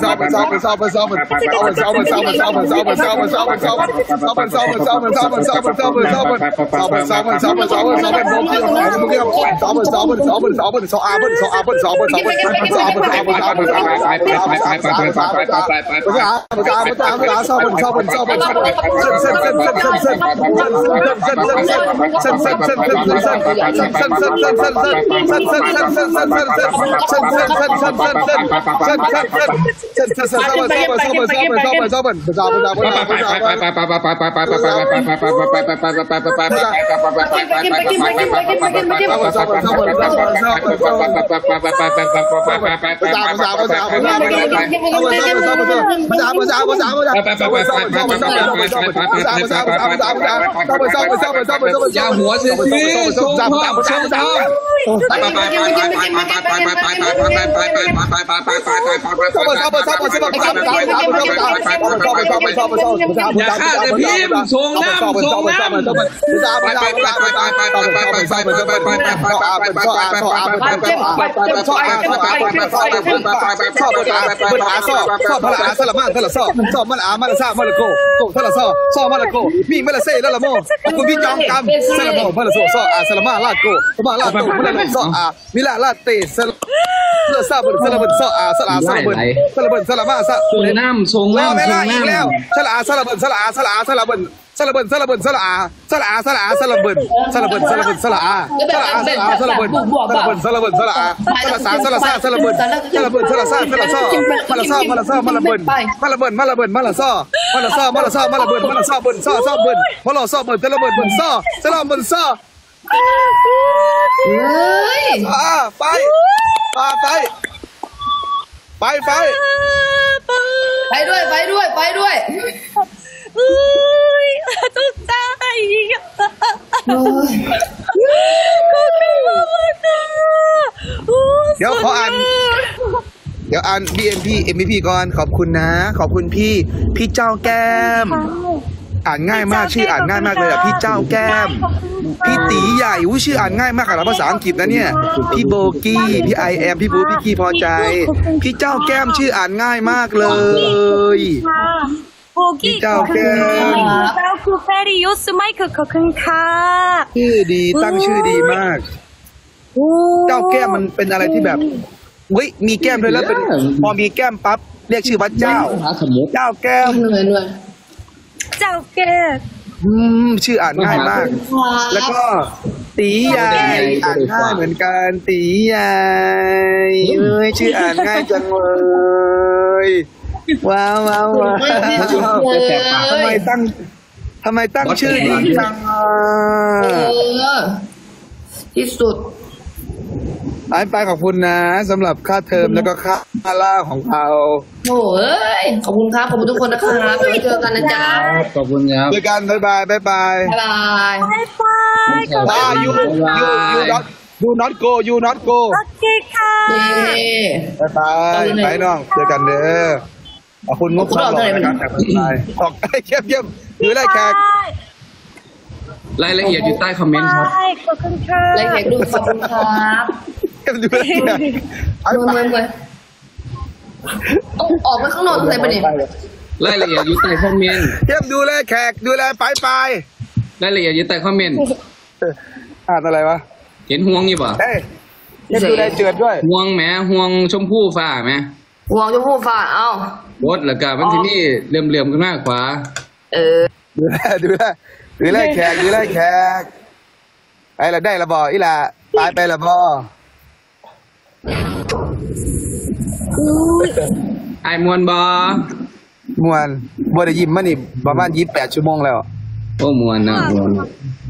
เศร้าเปิดเศร้าเปิดเศร้าเปิดเศร้าเปิดเศร้าเปิดเศร้าเปิดเศร้าเปิดเศร้าอย่าหัวเสียสิส่งพ่อส่งพ่อไปไปไปไปไปไปไปไปไปอย่าฆ่าแต่พิมพ์ส่งน้ำส่งน้ำไปไปไปไปไปไปไปไปไปไปไปไปพี่จองกำสลัมโมมาละโซซออาสลัมมาลาโกมาลาโกมาละโซอามิลาลาเตสลาซาบนสลับนซออาสลาซาบนสลับนสลัมมาซาส่งน้ำส่งน้ำส่งน้ำแล้วสลาสลับนสลาสลาสลับนสลับนสลับนสลาสลาสลาสลับนสลับนสลับนสลาสลาสลาสลับนสลับนสลับนสลาสลาสาสลาซาสลับนสลับนสลาซาสลาซอมาละซอมาละซอมาละบนมาละบนมาละบนมาละซอมาละซอมาละซอมาละบนมาละซอบนซอซอบนมาละซอบนสลับนบนซอสลับบนซออ่าไปไปไปไปไปไปด้วยไปด้วยไปด้วยอุ้ยตกใจก็กลัวมากเดี๋ยวขออ่านเดี๋ยวอ่าน บี เอ็ม พี เอ็ม พี ก่อนขอบคุณนะขอบคุณพี่พี่เจ้าแก้มอ่านง่ายมากชื่ออ่านง่ายมากเลยอ่ะพี่เจ้าแก้มพี่ตีใหญ่อุ้ยชื่ออ่านง่ายมากอ่ะภาษาอังกฤษนะเนี่ยพี่โบกี้พี่ไอแอมพี่บูพี่กี้พอใจพี่เจ้าแก้มชื่ออ่านง่ายมากเลยโบกี้เจ้าแก้มเจ้าคูเฟรียูสไมค์ขอบคุณค่ะชื่อดีตั้งชื่อดีมากเจ้าแก้มมันเป็นอะไรที่แบบเฮ้ยมีแก้มด้วยแล้วเป็นพอมีแก้มปั๊บเรียกชื่อว่าเจ้าเจ้าแก้มเจ้าแก้มอืมชื่ออ่านง่ายมากแล้วก็ตีใหญ่อ่านง่ายเหมือนกันตีใหญ่เอ้ยชื่ออ่านง่ายจังเลยว้าวว้าวว้าวทำไมตั้งทำไมตั้งชื่อดีจังอ่ะที่สุดไปไปขอบคุณนะสำหรับค่าเทอมแล้วก็ค่าล่าของเราโอ้ยขอบคุณครับขอบคุณทุกคนนะครับไว้เจอกันนะจ๊ะขอบคุณครับเจอกันบ๊ายบายบ๊ายบายบ๊ายบายบ๊ายบายอ่า you you you not you not go you not go โอเคค่ะบ๊ายบายไปน้องเจอกันเด้อขอบคุณงบสร้างหล่อนะครับแต่บ๊ายบายออกเยี่ยมเยี่ยมหรือไรแขกรายละเอียดอยู่ใต้คอมเมนต์ครับขอบคุณค่ะรายละเอียดดูขอบคุณครับดูอะไรเนี่ยมือมือมือออกไปข้างนอกเลยปะเนี่ยรายละเอียดอยู่ใต้คอมเมนต์เยี่ยมดูแลแขกดูแลไปไปรายละเอียดอยู่ใต้คอมเมนต์อ่านอะไรวะเห็นห่วงนี่ป่ะเฮ้ยดูแลเจือดด้วยห่วงแหมห่วงชมพู่ฟ้าไหมห่วงชมพู่ฟ้าเอ้าบดแล้วก็มันที่นี่เหลื่อมๆกันมากกว่าเออดูแลดูแลดูแลแขกดูแลแขกไปละได้ละบออีละไปไปละบอไอ้มวนบอมวนบอได้ยิ้มมานี่ประมาณยี่สิบแปดชั่วโมงแล้วโอ้มวนนะมวน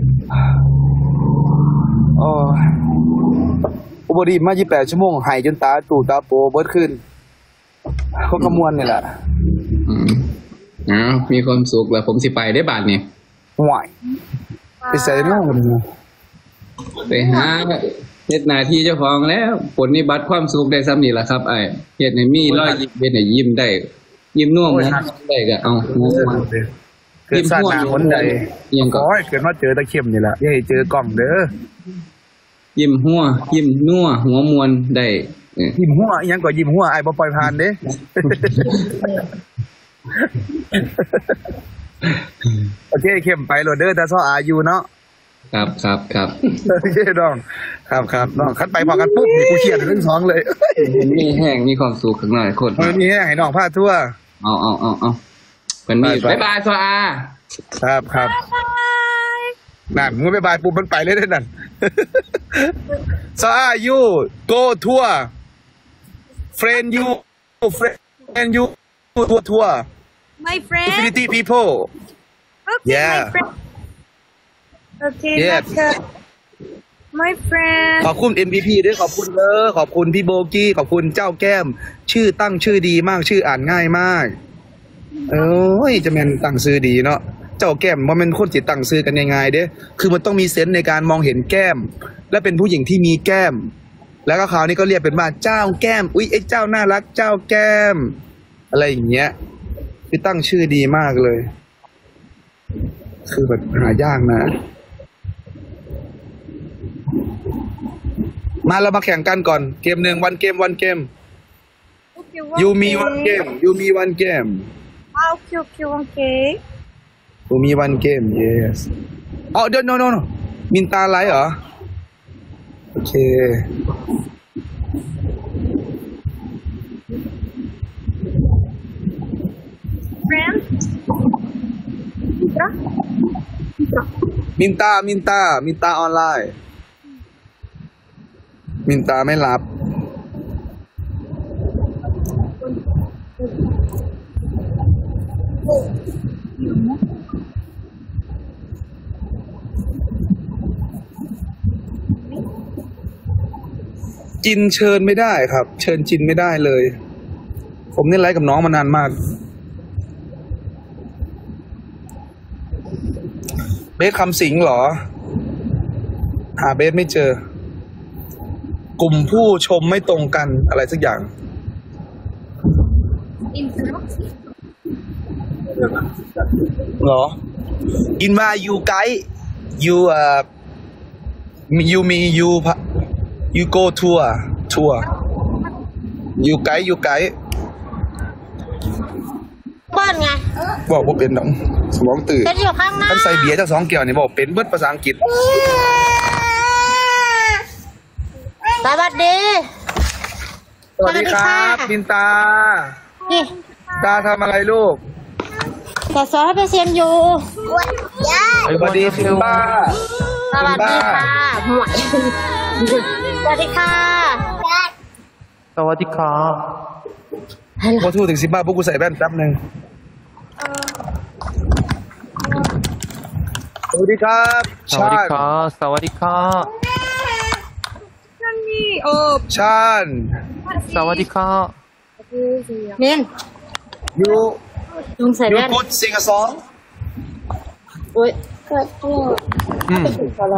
โอ้บอได้ยิ้มมายี่สิบแปดชั่วโมงหายจนตาตูตาโปเบิดขึ้นเขากระมวลนี่แหละอืมอ้าวมีความสุขแล้วผมสิไปได้บาทนี่ห่วยไปใส่หน้ามันไปหาเฮ็ดหน้าที่เจ้าของแล้วผลนิบัติความสุขได้ซ้ำนี่แหละครับไอ้เฮ็ดให้มีรอยยิ้มเฮ็ดให้ยิ้มได้ยิ้มน่วมนะได้ก็เอายิ้มหัวคนใดยังก็เกิดมาเจอตะเข็มนี่แหละอย่าให้เจอกล่องเด้อยิ้มหัวยิ้มนัวหัวมวนได้ยิ้มหัวยังก็ยิ้มหัวไอ้บ่ปล่อยผ่านเด้โอเคเข้มไปโหลดเดอร์ถ้าซ้ออายุเนาะครับครับครับโอเคน้องครับครับน้องคัดไปพอกันปุ๊บนี่กูเครียดเรื่องสองเลยมีแห้งมีความสุขข้างในคนมีแห้งให้น้องพาทั่วเอาเอาเอาเอาเป็นมีบายบายซ้ออาครับครับนั่นมึงบายบายปุ๊บมันไปเลยได้นั่นซ้ออายุ go tour friend you friend you tour tour my friend infinity people okay yeah my friend okay yes my friend ขอบคุณ เอ็ม พี พี ด้วยขอบคุณเลยขอบคุณพี่โบกี้ขอบคุณเจ้าแก้มชื่อตั้งชื่อดีมากชื่ออ่านง่ายมากเอ้ยจะเป็นตั้งชื่อดีเนาะเจ้าแก้มมันเป็นคนจิตตั้งชื่อกันยังไงเด้คือมันต้องมีเซนส์ในการมองเห็นแก้มและเป็นผู้หญิงที่มีแก้มแล้วก็คราวนี้ก็เรียกเป็นว่าเจ้าแก้มอุ๊ยไอ้เจ้าน่ารักเจ้าแก้มอะไรอย่างเงี้ยคือตั้งชื่อดีมากเลยคือแบบหายากนะมาเรามาแข่งกันก่อนเกมหนึ่งวันเกมวันเกมยูมีวันเกมยูมีวันเกมโอเคโอเคโอเคยูมีวันเกม yes อ๋อเดี๋ยว no no no มินตาไลเหรอโอเคมินตามินตามินตาออนไลน์มินตาไม่รับจินเชิญไม่ได้ครับเชิญจินไม่ได้เลยผมเล่นไลฟ์กับน้องมานานมากเบสคำสิงเหรอหาเบสไม่เจอกลุ่มผู้ชมไม่ตรงกันอะไรสักอย่างเหรออินมายูไกด์ยูเอ่อยูมียูยูโกทัวร์ทัวร์ยูไกด์ยูไกด์ป้อนไงบอกว่าเป็นน้องสมองตื่นเป็นอยู่ข้างหน้าท่านใส่เบียร์เจ้าสองเกี่ยวนี่บอกเป็นเบิร์ดภาษาอังกฤษสวัสดีสวัสดีครับมินตาตาทำอะไรลูกแต่สอนให้ไปเซียนอยู่สวัสดีซิมบ้าสวัสดีค่ะหวยสวัสดีค่ะสวัสดีครับพอทูถึงซิมบ้าพวกกูใส่แว่นแป๊บนึงสวัสดีครับสวัสดีครับสวัสดีครับโอ้ชานสวัสดีครับเมนยูลุงใส่แว่น You could sing a song โอ้ยอืม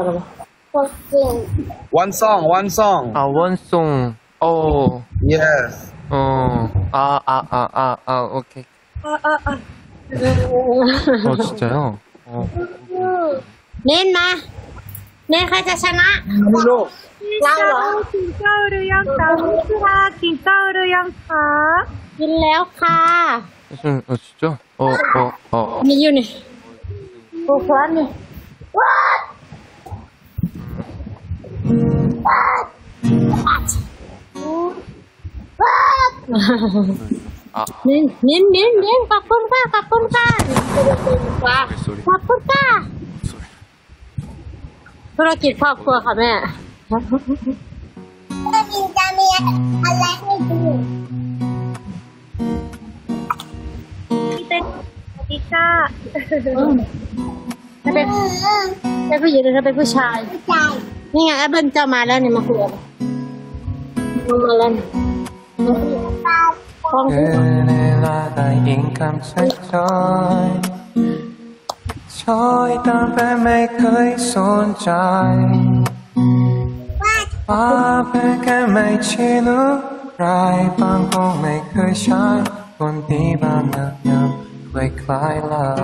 One song one song อ่า one song โอ้ Yes อ๋ออ่าอ่าอ่าอ่าอ่าโอเคอ่าอ่าอ่าโอ้จริงเหรอเน้นมาเน้นใครจะชนะเราเหรอกินข้าวหรือยังคะค่ะกินข้าวหรือยังคะกินแล้วค่ะอืมอ๋อจริงโอ้โอ้โอ้นี่อยู่นี่โอ้ควันนี่ว้านินนินนินนินขอบคุณค่ะขอบคุณค่ะขอบคุณค่ะธุรกิจครอบครัวค่ะแม่แม่มินจะมีอะไรให้ดูพี่เป็นสวัสดีค่ะถ้าเป็นถ้าผู้หญิงหรือถ้าเป็นผู้ชายนี่ไงแอปเปิลเจ้ามาแล้วเนี่ยมาคุยกันมาแล้วเธอในลาได้ยินคำชัดช้อยช้อยตามไปไม่เคยสนใจว่าเพื่อแค่ไม่เชื่อรู้ไรบางคงไม่เคยใช้คนที่บางอย่างยังคล้ายๆเรา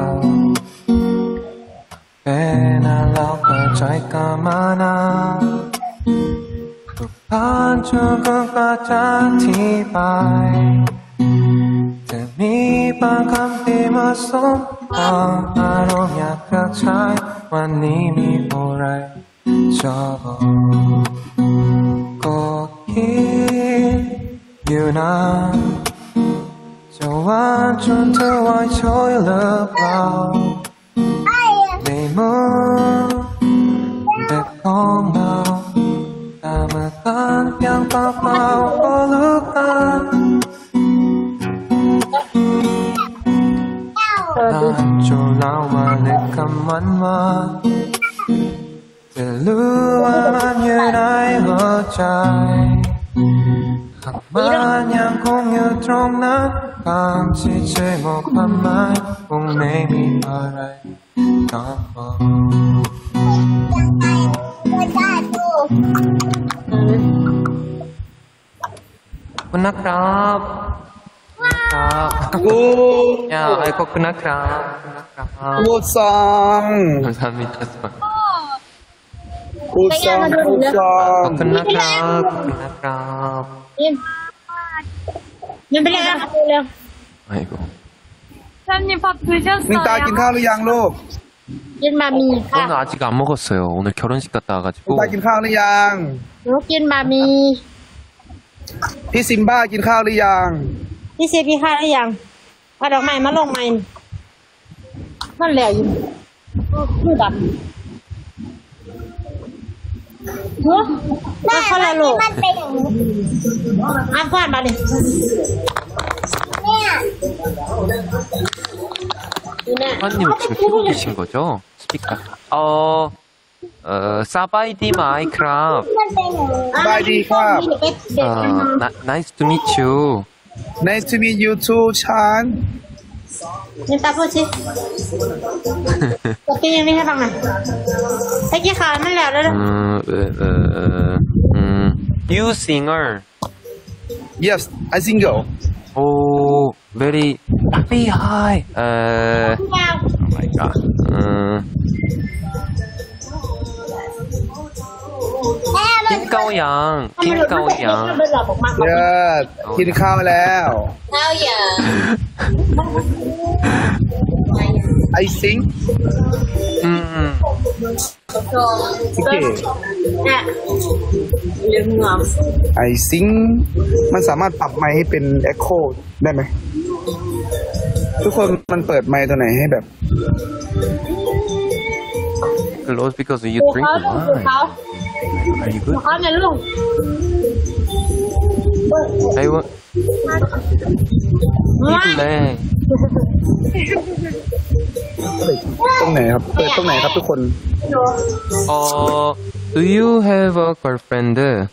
เป็นเราเปิดใจกันมานานทุกผ่านจุดก็จะอธิบายแต่มีบางคำที่มาสมต่ออารมณ์อยากจะใช้วันนี้มีอะไรจะบอกก็คิดอยู่นะจะว่าจนเธอไว้ช่วยหรือเปล่าในมือเด็กของเราแต่เมื่อกันยังเปล่าเปล่าก็รู้กันถ้าจนเรามาเล็กคำมันมาจะรู้ว่ามันอยู่ในหัวใจหากมันยังคงอยู่ตรงนั้นความที่เชื่อมองความหมายคงไม่มีอะไรต้องบอกคุณนะครับครับกูอย่าไอ้ขอบคุณนะครับกูซอง 감사합니다 กูซองกูซองขอบคุณนะครับขอบคุณนะครับยินยินไปเลยครับเร็ว 아이고 사장님 밥 มินตา 드셨어요? กินข้าวหรือยังลูกยินบะหมี่ค่ะ 저는 아직 안 먹었어요 오늘 결혼식 갔다 มิน 와가지고 ตากินข้าวหรือยังหนูกินบะหมี่พี่ซิมบ้ากินข้าวหรือยังพี่เซพี่ข้าวหรือยังเอาดอกไม้มาลงใหม่นั่นแหละยินคือดำหัวได้คนละโลกมันเป็นอย่างนี้อ่ะฟาดมาดิเนี่ย 사장님 지금 키고 계신 거죠? 스피커 어... 어... 사바이디 마이크랍 สบายดีครับ 어... 나, nice to meet you Nice to meet you too ชันยินตาพูดชิจะกินยังไงให้ฟังหน่อยไปกี่ขามันแล้วแล้ว 음... 어... 어... 어... 음... You singer Yes I single Oh... Very... Very high 어... Oh my god 음... 킹가오양 킹가오양 เยอะกินข้าวแล้วข้าวอย่าง I sing 음... โอเคเนี่ยเรื่องงาม I sing มันสามารถปรับไมค์ให้เป็น echo ได้ไหมทุกคนมันเปิดไมค์ตัวไหนให้แบบ Close because you ดู drink เขาดู wine เขา Are you ดู good? เขาเนี่ยลุง I want... ไม่ 이블레 ตรงไหนครับเปิดตรงไหนครับทุกคน 어... Do you have a girlfriend?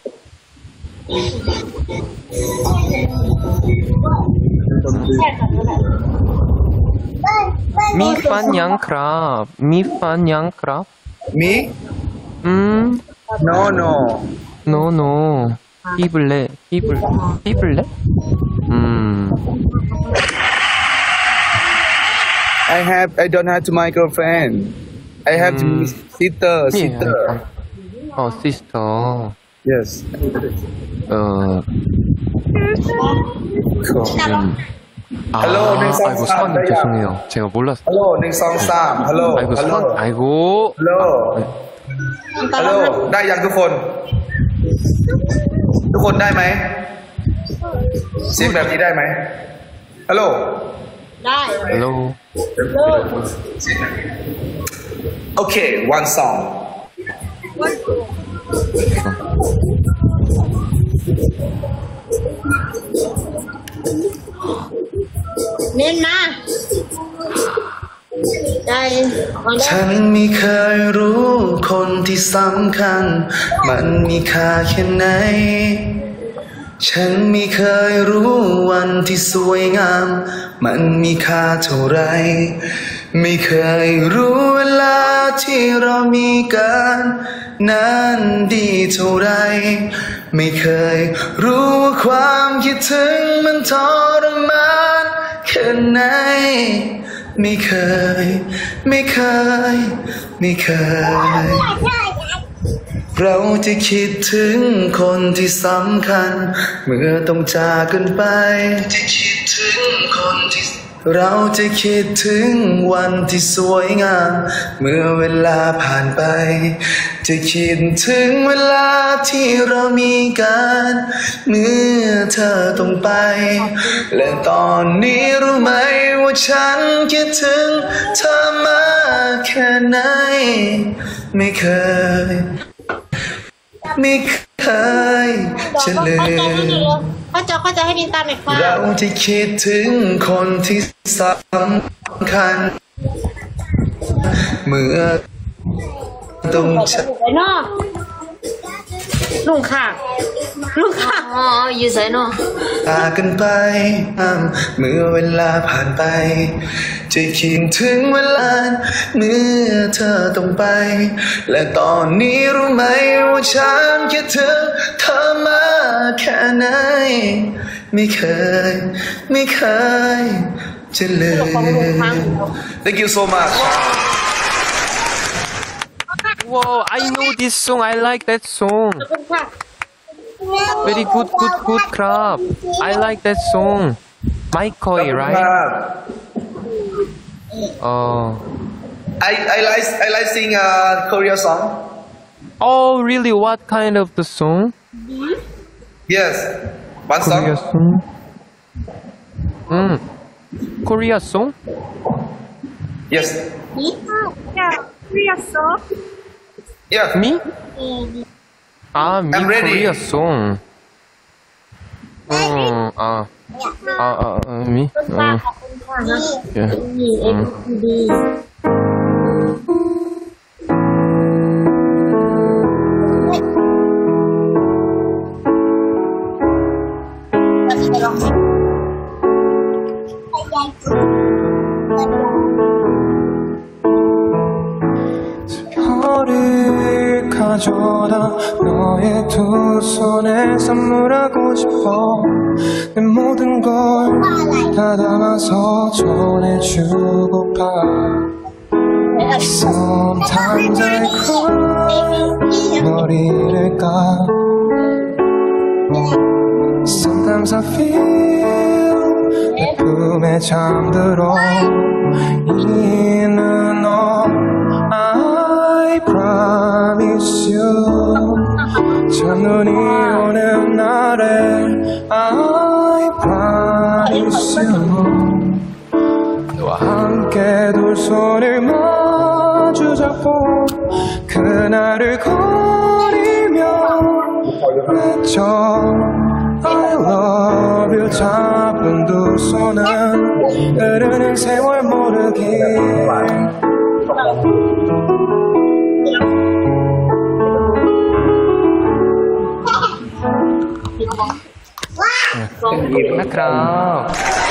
미판양 크랍 미판양 크랍 มิ 음... no no 노노 이블레 이블 이블레? 음... I have I don't have to my girlfriend I have to 음. sister sister 어 시스터 yes 어... 음... 아, Hello, 네, 아이고 쌍쌍. 사관님 네, 죄송해요 제가 몰랐어요 ฮัลโหลหนึ่งสองสามฮัลโหล 아이고 ฮัลโหล 사관 아이고 ฮัลโหลฮัลโหลได้ยังทุกคน ทุกคนได้ไหมเสียงแบบนี้ได้ไหมฮัลโหลได้ hello โอเค one song เน้นมาได้มาได้ฉันไม่เคยรู้คนที่สำคัญมันมีค่าแค่ไหนฉันไม่เคยรู้วันที่สวยงามมันมีค่าเท่าไรไม่เคยรู้เวลาที่เรามีกันนั้นดีเท่าไรไม่เคยรู้ว่าความคิดถึงมันทรมานแค่ไหนไม่เคยไม่เคยไม่เคยเราจะคิดถึงคนที่สำคัญเมื่อต้องจากกันไปจะคิดถึงคนที่เราจะคิดถึงวันที่สวยงามเมื่อเวลาผ่านไปจะคิดถึงเวลาที่เรามีกันเมื่อเธอต้องไปและตอนนี้รู้ไหมว่าฉันคิดถึงเธอมากแค่ไหนไม่เคยไม่เคยจะลืมเข้าใจเข้าใจให้มินตาหน่อยค่ะเราจะคิดถึงคนที่สำคัญเมื่อต้องฉันไอ้น้อลุงค่ะลุงค่ะอ๋ออยู่ไสเนาะพากันไปเมื่อเวลาผ่านไปจะคิดถึงเวลาเมื่อเธอต้องไปและตอนนี้รู้ไหมว่าฉันคิดถึงเธอมากแค่ไหนไม่เคยไม่เคยจะลืม Thank you so much Wow, I know this song. I like that song. Very good, good, good crap. I like that song. Mikoi, right? Oh. I I like I like sing a Korean song. Oh, really? What kind of the song? Yes, one song. Korea song. Hmm. Korea song? Yes. Yeah, Korea song. Yeah. Me? Ah, me I'm ready. Korea song. Oh, ah, ah, ah, uh, me. Uh, yeah. Mm. 별을 가져다 너의 두 손에 선물하고 싶어 내 모든 걸 다 담아서 전해주고파 Sometimes I cry 머리를 까 Sometimes I feel 내 품에 잠들어 있는 너 I promise you 첫눈이 오는 날에 I promise you 너와 함께 두 손을 마주 잡고 그날을 거리며 외쳐 I love you 잡은 두 손은 흐르는 세월 모르게 นะครับ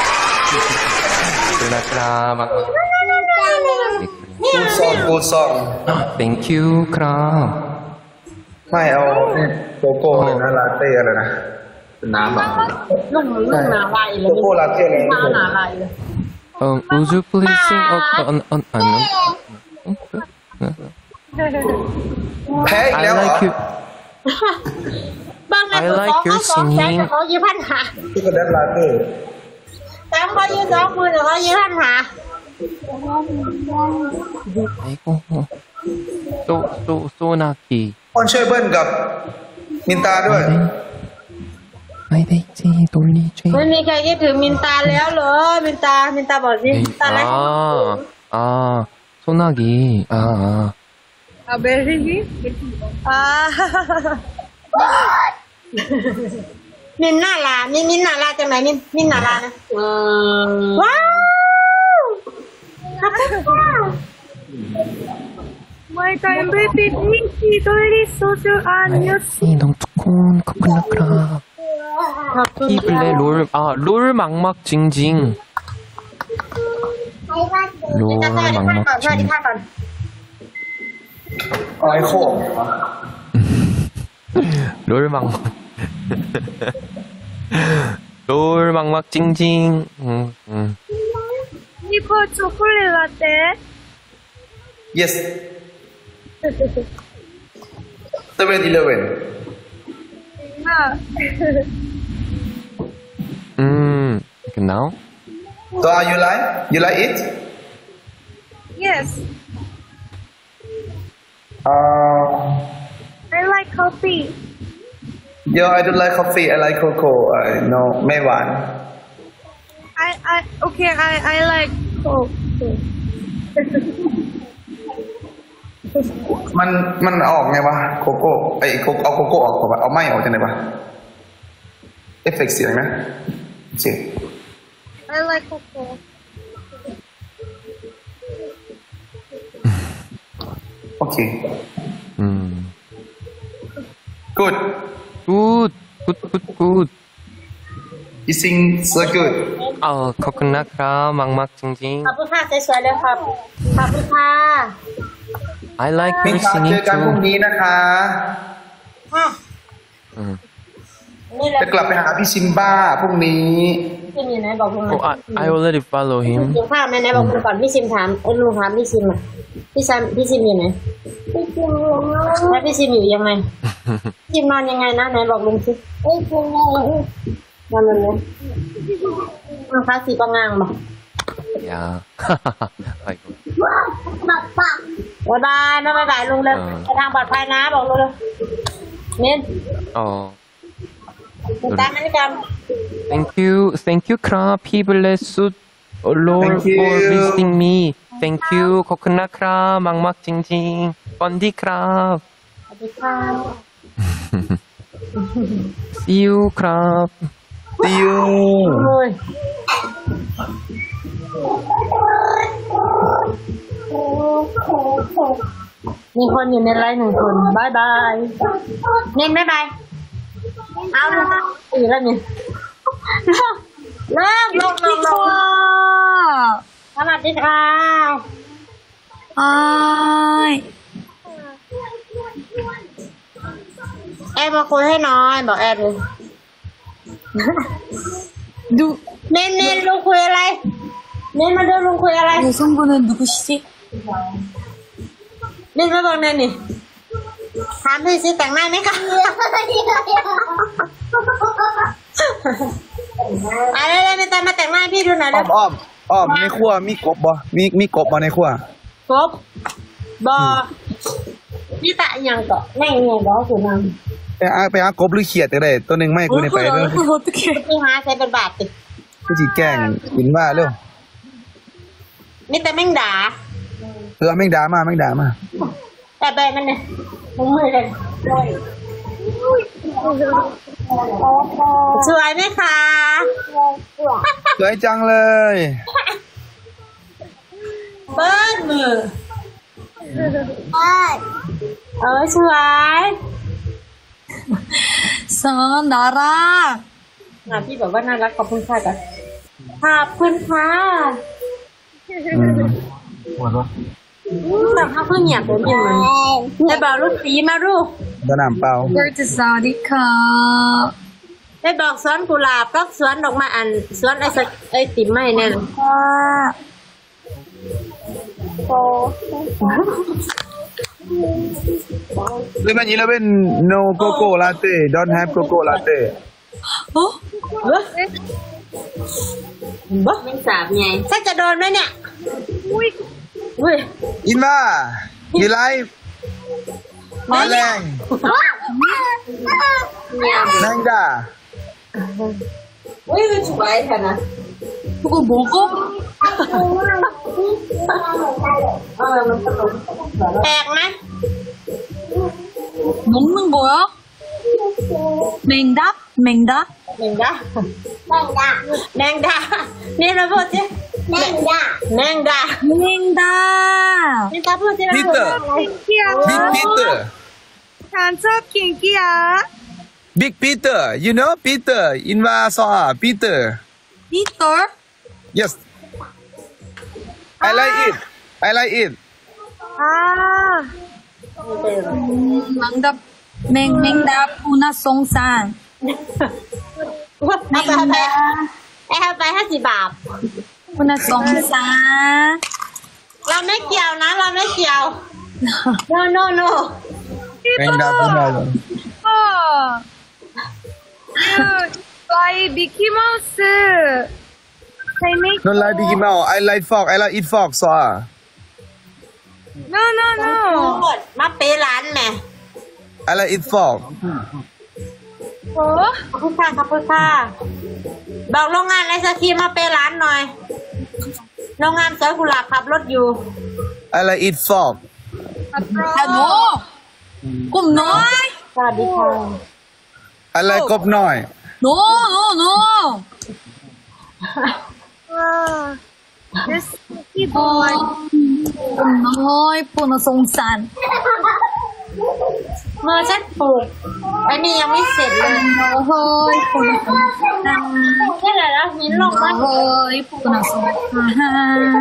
นะครับ Good song Good song Thank you ครับไม่เอาโกโก้เลยนะลาเต้อะไรนะเป็นน้ำอ่ะลุงลุงหนาลายเลยโกโก้ลาเต้เลยหนาหนาลายเลยเอ่อ Would you please sing a an an an แพ้อีก I แล้วเหรอ like you บ้างนะตัวสองเขาสองแสนแต่เขายี่พันหาที่กระเด็นลาเต้แต่เขายี่สองหมื่นแต่เขายี่พันหา 아이고 소 소 소나기 คนช่วยเบิ้ลกับมินตาด้วย 아이데이지 놀리지 ไม่มีใครคิดถึงมินตาแล้วเหรอมินตามินตาบอกสิมินตาอะไร 아, 아, 소나기. 아, 아. อาเบรี่อ่ามินน่าลามินมินน่าลาจากไหนมินมินน่าลานะว้าวขอบคุณค่ะไม่ใช่เบบี้มินที่ตัวนี้โซเชียลอันนี้ 이 너무 두꺼운 커플라크라. 이블레 롤, 아, 롤 막막 징징. 롤 막막 징징. อะไรโค้ง 롤 막막. 롤 막막 징징. 응, 응. 이거 초콜릿 라떼 yes seven eleven 음, 이렇게 now? So are you like you like it Yes, uh I like coffee. Yo I don't like coffee I like cocoa uh, no ไม่หวาน I I okay. I I like Coke. มันมันออกไงวะโกโก้ไอ้โกเอาโกโก้ออกก่อนวะเอาไม่ออกจากไหนวะเอฟเฟกต์เสียงนะเสียง I like Coke. โอเคอืม good good good good good you sing so good เออขอบคุณนะครับมากๆจริงขอบคุณค่ะสวยๆเลยครับขอบคุณค่ะๆ I like มี your ข่าวเจ singing อกันพรุ่ง too นี้นะคะค่ะอืมนี่แหละจะกลับไปหาพี่ซิมบ้าพรุ่งนี้พี่มีไหนบอกคุณ oh I I already follow him กินข้าวไหมไหนบอกคุณก่อนพี่ซิมถามเอ้ยลุงถามพี่ซิมอ่ะพี่ซิมพี่ซิมอยู่ไหนพี่ซิมแล้วพี่ซิมอยู่ยังไงพี่ซิมนอนยังไงนะไหนบอกลุงสิพี่ซิมนอนนอนเลยลุงคะสีปังงางบอก yeah ไอ้กูบ๊ายบายนะบ๊ายบายลุงเลยไปทางปลอดภัยนะบอกลุงเลยเน้นอ๋อตามมันกัน thank you thank you ครับพี่เบลสุด Lord Thank you. for visiting me thank you ขอบคุณนะครับมากๆจริงๆวันดีครับสวัสดีค่ะ see you ครับ see you โอ้ยมีคนอยู่ในไลน์หนึ่งคนบายบายเน้นบายบายเอาลูกอีกแล้วเนี่ยเลิกลงลงลงสวัสดีค่ะ Hi. แอบมาคุยให้น้อยบอกแอบเลย 누, เน้นเน้นลุงคุยอะไรเน้นมาดูลุงคุยอะไร 여성분은 누구시지? เน้นมาบอกเน้นนี่ถามพี่ซิแต่งหน้าไหมคะอะไรเลยไม่ตามมาแต่งหน้าพี่ดูหน่อยอ้นะอมอ้อมอ้อมในครัวมีกบบ่มีมีกบบ่ในครัวครบบอนี่ตะยังเกาะแม่งเนี่ยบอกสุนันไปหาไปหากบหรือเขียดก็ได้ตัวหนึ่งไม่กูได้ไปเด้อ 어떡해. พี่หาใช้เป็นบาทติกูจีแกล้งกินว่าเร็วนี่แต่แม่งด่าเออแม่งด่ามาแม่งด่ามาแต่ใบมันเนี่ยมึงมือเลยสวยไหมคะสวยจังเลยเบิ้ลมือเออสวย 선 나라. อ่ะพี่บอกว่าน่ารักขอบคุณค่ะกันขอบคุณค่ะอืมแบบเขาเพิ่งอยากเป็นยังไงแต่บอกลูกสีมาลูกสนามเปล่า 꿀트 사디카. ได้บอกสวนกุหลาบก็สวนดอกไม้อันสวนไอ้สักไอ้ติ่มไม้เนี่ย 와. เลเว่นอีเลเว่น no coco latte don't have coco latte 어? เฮ้ยบ้าไม่สาบไงถ้าจะโดนไหมเนี่ยอุ้ยอุ้ยอินว่าyou like แมลงแมงดาอุ้ยมันสวยแค่นะ 그거 먹어? เออมันตลกแปลกไหม 먹는 거야? 맹답? 맹답? แมงดาแมงดาแมงดานี่เราพูดสิแมงดาแมงดา 맹답. นี่ตาพูดสิเราพีพูดเตอร์ บิ๊กพีเตอร์ฉันชอบกินกี้อ่ะบิ๊กพีเตอร์ you know พีเตอร์อินว่าซอพีเตอร์ 피터? yes I like it I like it อ่า 맹답. 맹, 맹답. 우나송산. เอาไปเอาไปเอาไปห้าสิบบาท 우나송산. เราไม่เกี่ยวนะเราไม่เกี่ยว no no no แมงดาพูดได้เลย 어. You like 미키 마우스. ใช่ไหมนนไลน์พี่กิมเอา I like frog I like eat frog ซอ no no no มาเปร้านแม่ I like eat frog โอ้ขอบคุณค่ะขอบคุณค่ะบอกโรงงานไอศครีมมาเปร้านหน่อยโรงงานสวนกุหลาบขับรถอยู่ I like eat frog ฮัลโหลกลุ่มน้อยสวัสดีค่ะ I like กบน้อยโนโนโน this lucky boy กลุ่มน้อยปนสงสารเมื่อฉันปลูกไอ้นี่ยังไม่เสร็จเลยเฮ้ยปนสงสารแค่ไหนแล้วหินลงมาเฮ้ยปนสงสาร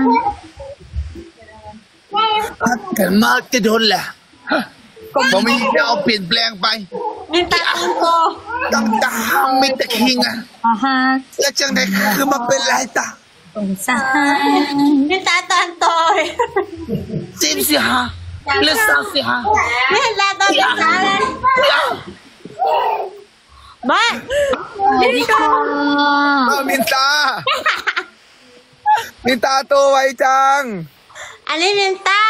แต่มากจะโดนแหละผมไม่ได้เอาเปลี่ยนแปลงไปมินตาตันโตตั้งตาไม่ตะคิงอ่ะอ่าฮะแล้วจังไดคือมาเป็นไรตาสงสารมินตาตันโตซิมสิฮะเลสซาสิฮะมินตาตันโตเลยบ้าสวัสดีค่ะอ้าวมินตา มินตาโตไวจังอันนี้มินตา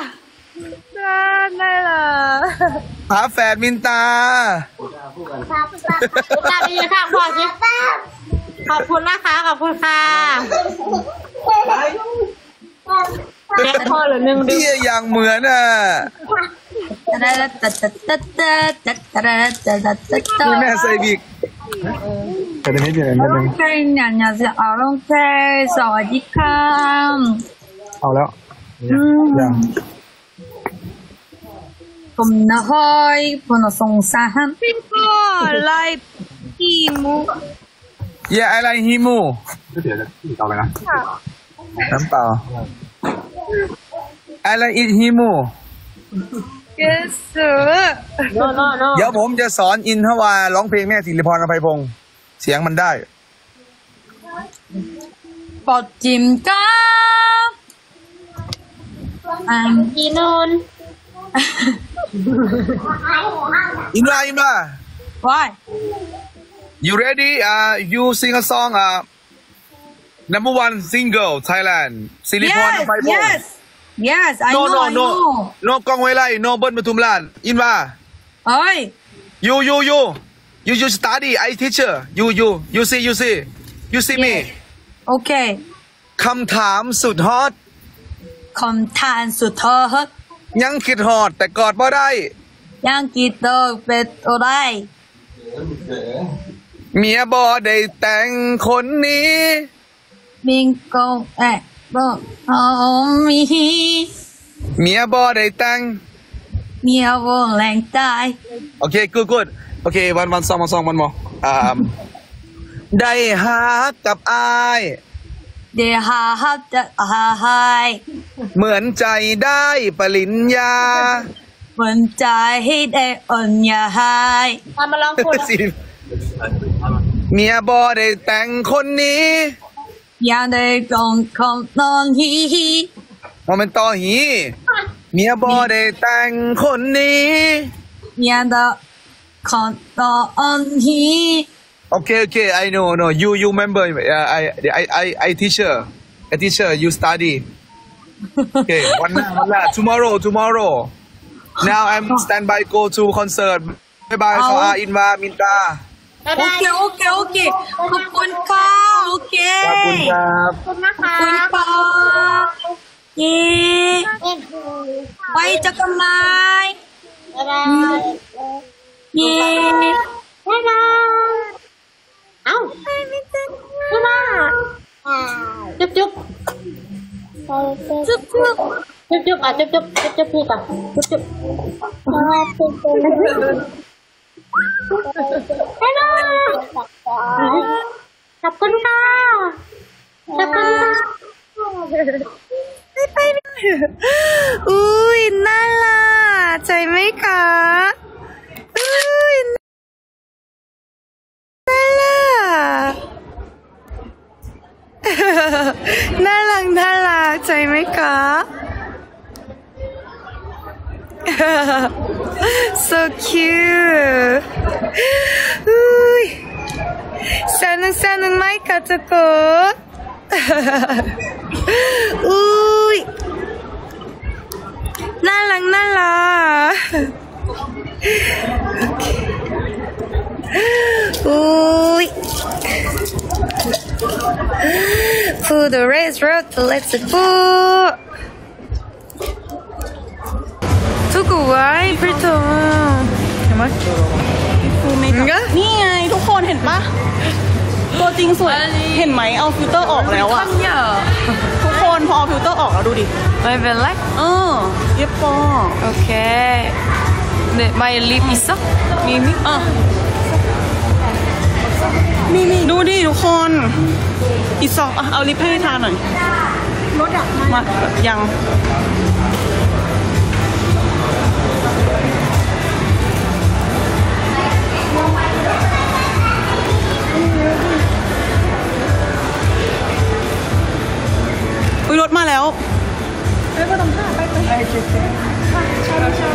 ได้ละหาแฝดมินตาตาดีค่ะพอสิขอบคุณนะคะขอบคุณค่ะแจ็คพอหรือหนึ่งดิพี่อย่างเหมือนอ่ะตัดตัดตัดตัดตัดตัดตัดตัดตัดตัดพี่แม่ใส่บิ๊กแต่ตอนนี้เปลี่ยนอะไรนิดนึงใครเนี่ยเนี่ยจะเอาลงเพลงสวัสดีค่ะเอาแล้วอืมยังผมนะเฮ้ยปนสงสาร people like พี่มูเย่อะไรฮิมูเอาไปนะน้ำเปล่าอะไรอีฮิมู yes sir โนโนโนเดี๋ยวผมจะสอนอินทวาร้องเพลงแม่ศิริพรอภัยพงษ์เสียงมันได้ปอดจิมก้าอันอีนูนอินวาอินวา why you ready uh you sing a song uh number one single Thailand ศิริพร yes อภัยพงษ์ yes yes I no know no I no know no กองไวไล no เบิ้ลปทุมราชอินวาเฮ้ย you you you you you study I teacher you you you see you see you see me โอเคคำถามสุดฮอตคำทานสุดทอดยังคิดฮอดแต่กอดบ่ได้ยังกีโตเป็ดอะไรเมียบ่ได้แต่งคนนี้มิงกงเอ๊ะบอกอ๋อมีเมียบ่ได้แต่งเมียวงแรงตายโอเค good good โอเค วันวันสองวันสองวันมออ่าได้หากับอายเดี๋ยวหาฮับจะหาหายเหมือนใจได้ปริญญาเหมือนใจให้ได้อ่อนยาหายทำมาลองพูดสิเมียบ่ได้แต่งคนนี้ยังได้กองของนอนฮีฮีว่ามันต่อหีเมียบ่ได้แต่งคนนี้ยังได้ของนอนฮีโอเคโอเค I know no you you remember uh, I I I I teacher I teacher you study โอเควันหน้าวันหน้า tomorrow tomorrow now I'm stand by go to concert บายบายเขาอาอินวามินตาโอเคโอเคโอเคขอบคุณค่ะโอเคขอบคุณครับขอบคุณนะคะขอบคุณค่ะเย้ไว้เจอกันใหม่บ๊ายบายเย้บ๊ายบายเอ้าจุ๊บมาจุ๊บจุ๊บจุ๊บจุ๊บจุ๊บจุ๊บอ่ะจุ๊บจุ๊บจุ๊บจุ๊บพี่ก่อนจุ๊บจุ๊บบ๊ายบายขอบคุณค่ะขอบคุณค่ะอุ้ยน่ารักใจไหมคะอุ้ยน่ารักน่ารักน่ารักใจไหมคะ so cute อุ้ยสนุกสนุกไหมคะทุกคนอุ้ยน่ารักน่ารักอุ้ย For the race road let's go ทุกไว้พี่ทอเห็นไหมนี่ไงทุกคนเห็นปะตัวจริงสวยเห็นไหมเอาฟิลเตอร์ออกแล้วอะทุกคนพอเอาฟิลเตอร์ออกแล้วดูดิไม่เป็นไรเออเย็บปอโอเคเนี่ยไม่ลิปอีสักมีมิอ่ะนี่นี่ดูดิทุกคนอีซอกอ่ะเอาลิปให้ทานหน่อยรถดับมายังอุ้ยรถมาแล้วเฮ้ยก็ต้องท่าไปไปไปเจ๊เจ๊ค่ะใช่ใช่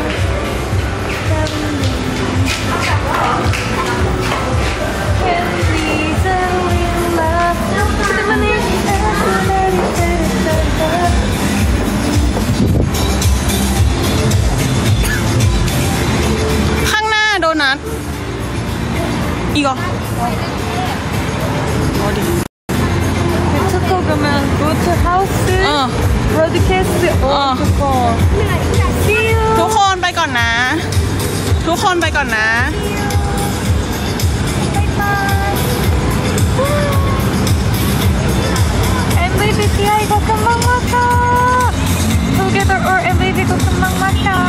ข้างหน้าโดนัทอีกเหรอโอ้ดีทุกคนกำลัง go to house เออ broadcast โอ้ทุกคนทุกคนไปก่อนนะ ทุกคนไปก่อนนะเอ็ม วี พี ที ไอ ก็กำลังมาค่ะ together or เอ็ม วี พี ก็กำลังมาค่ะ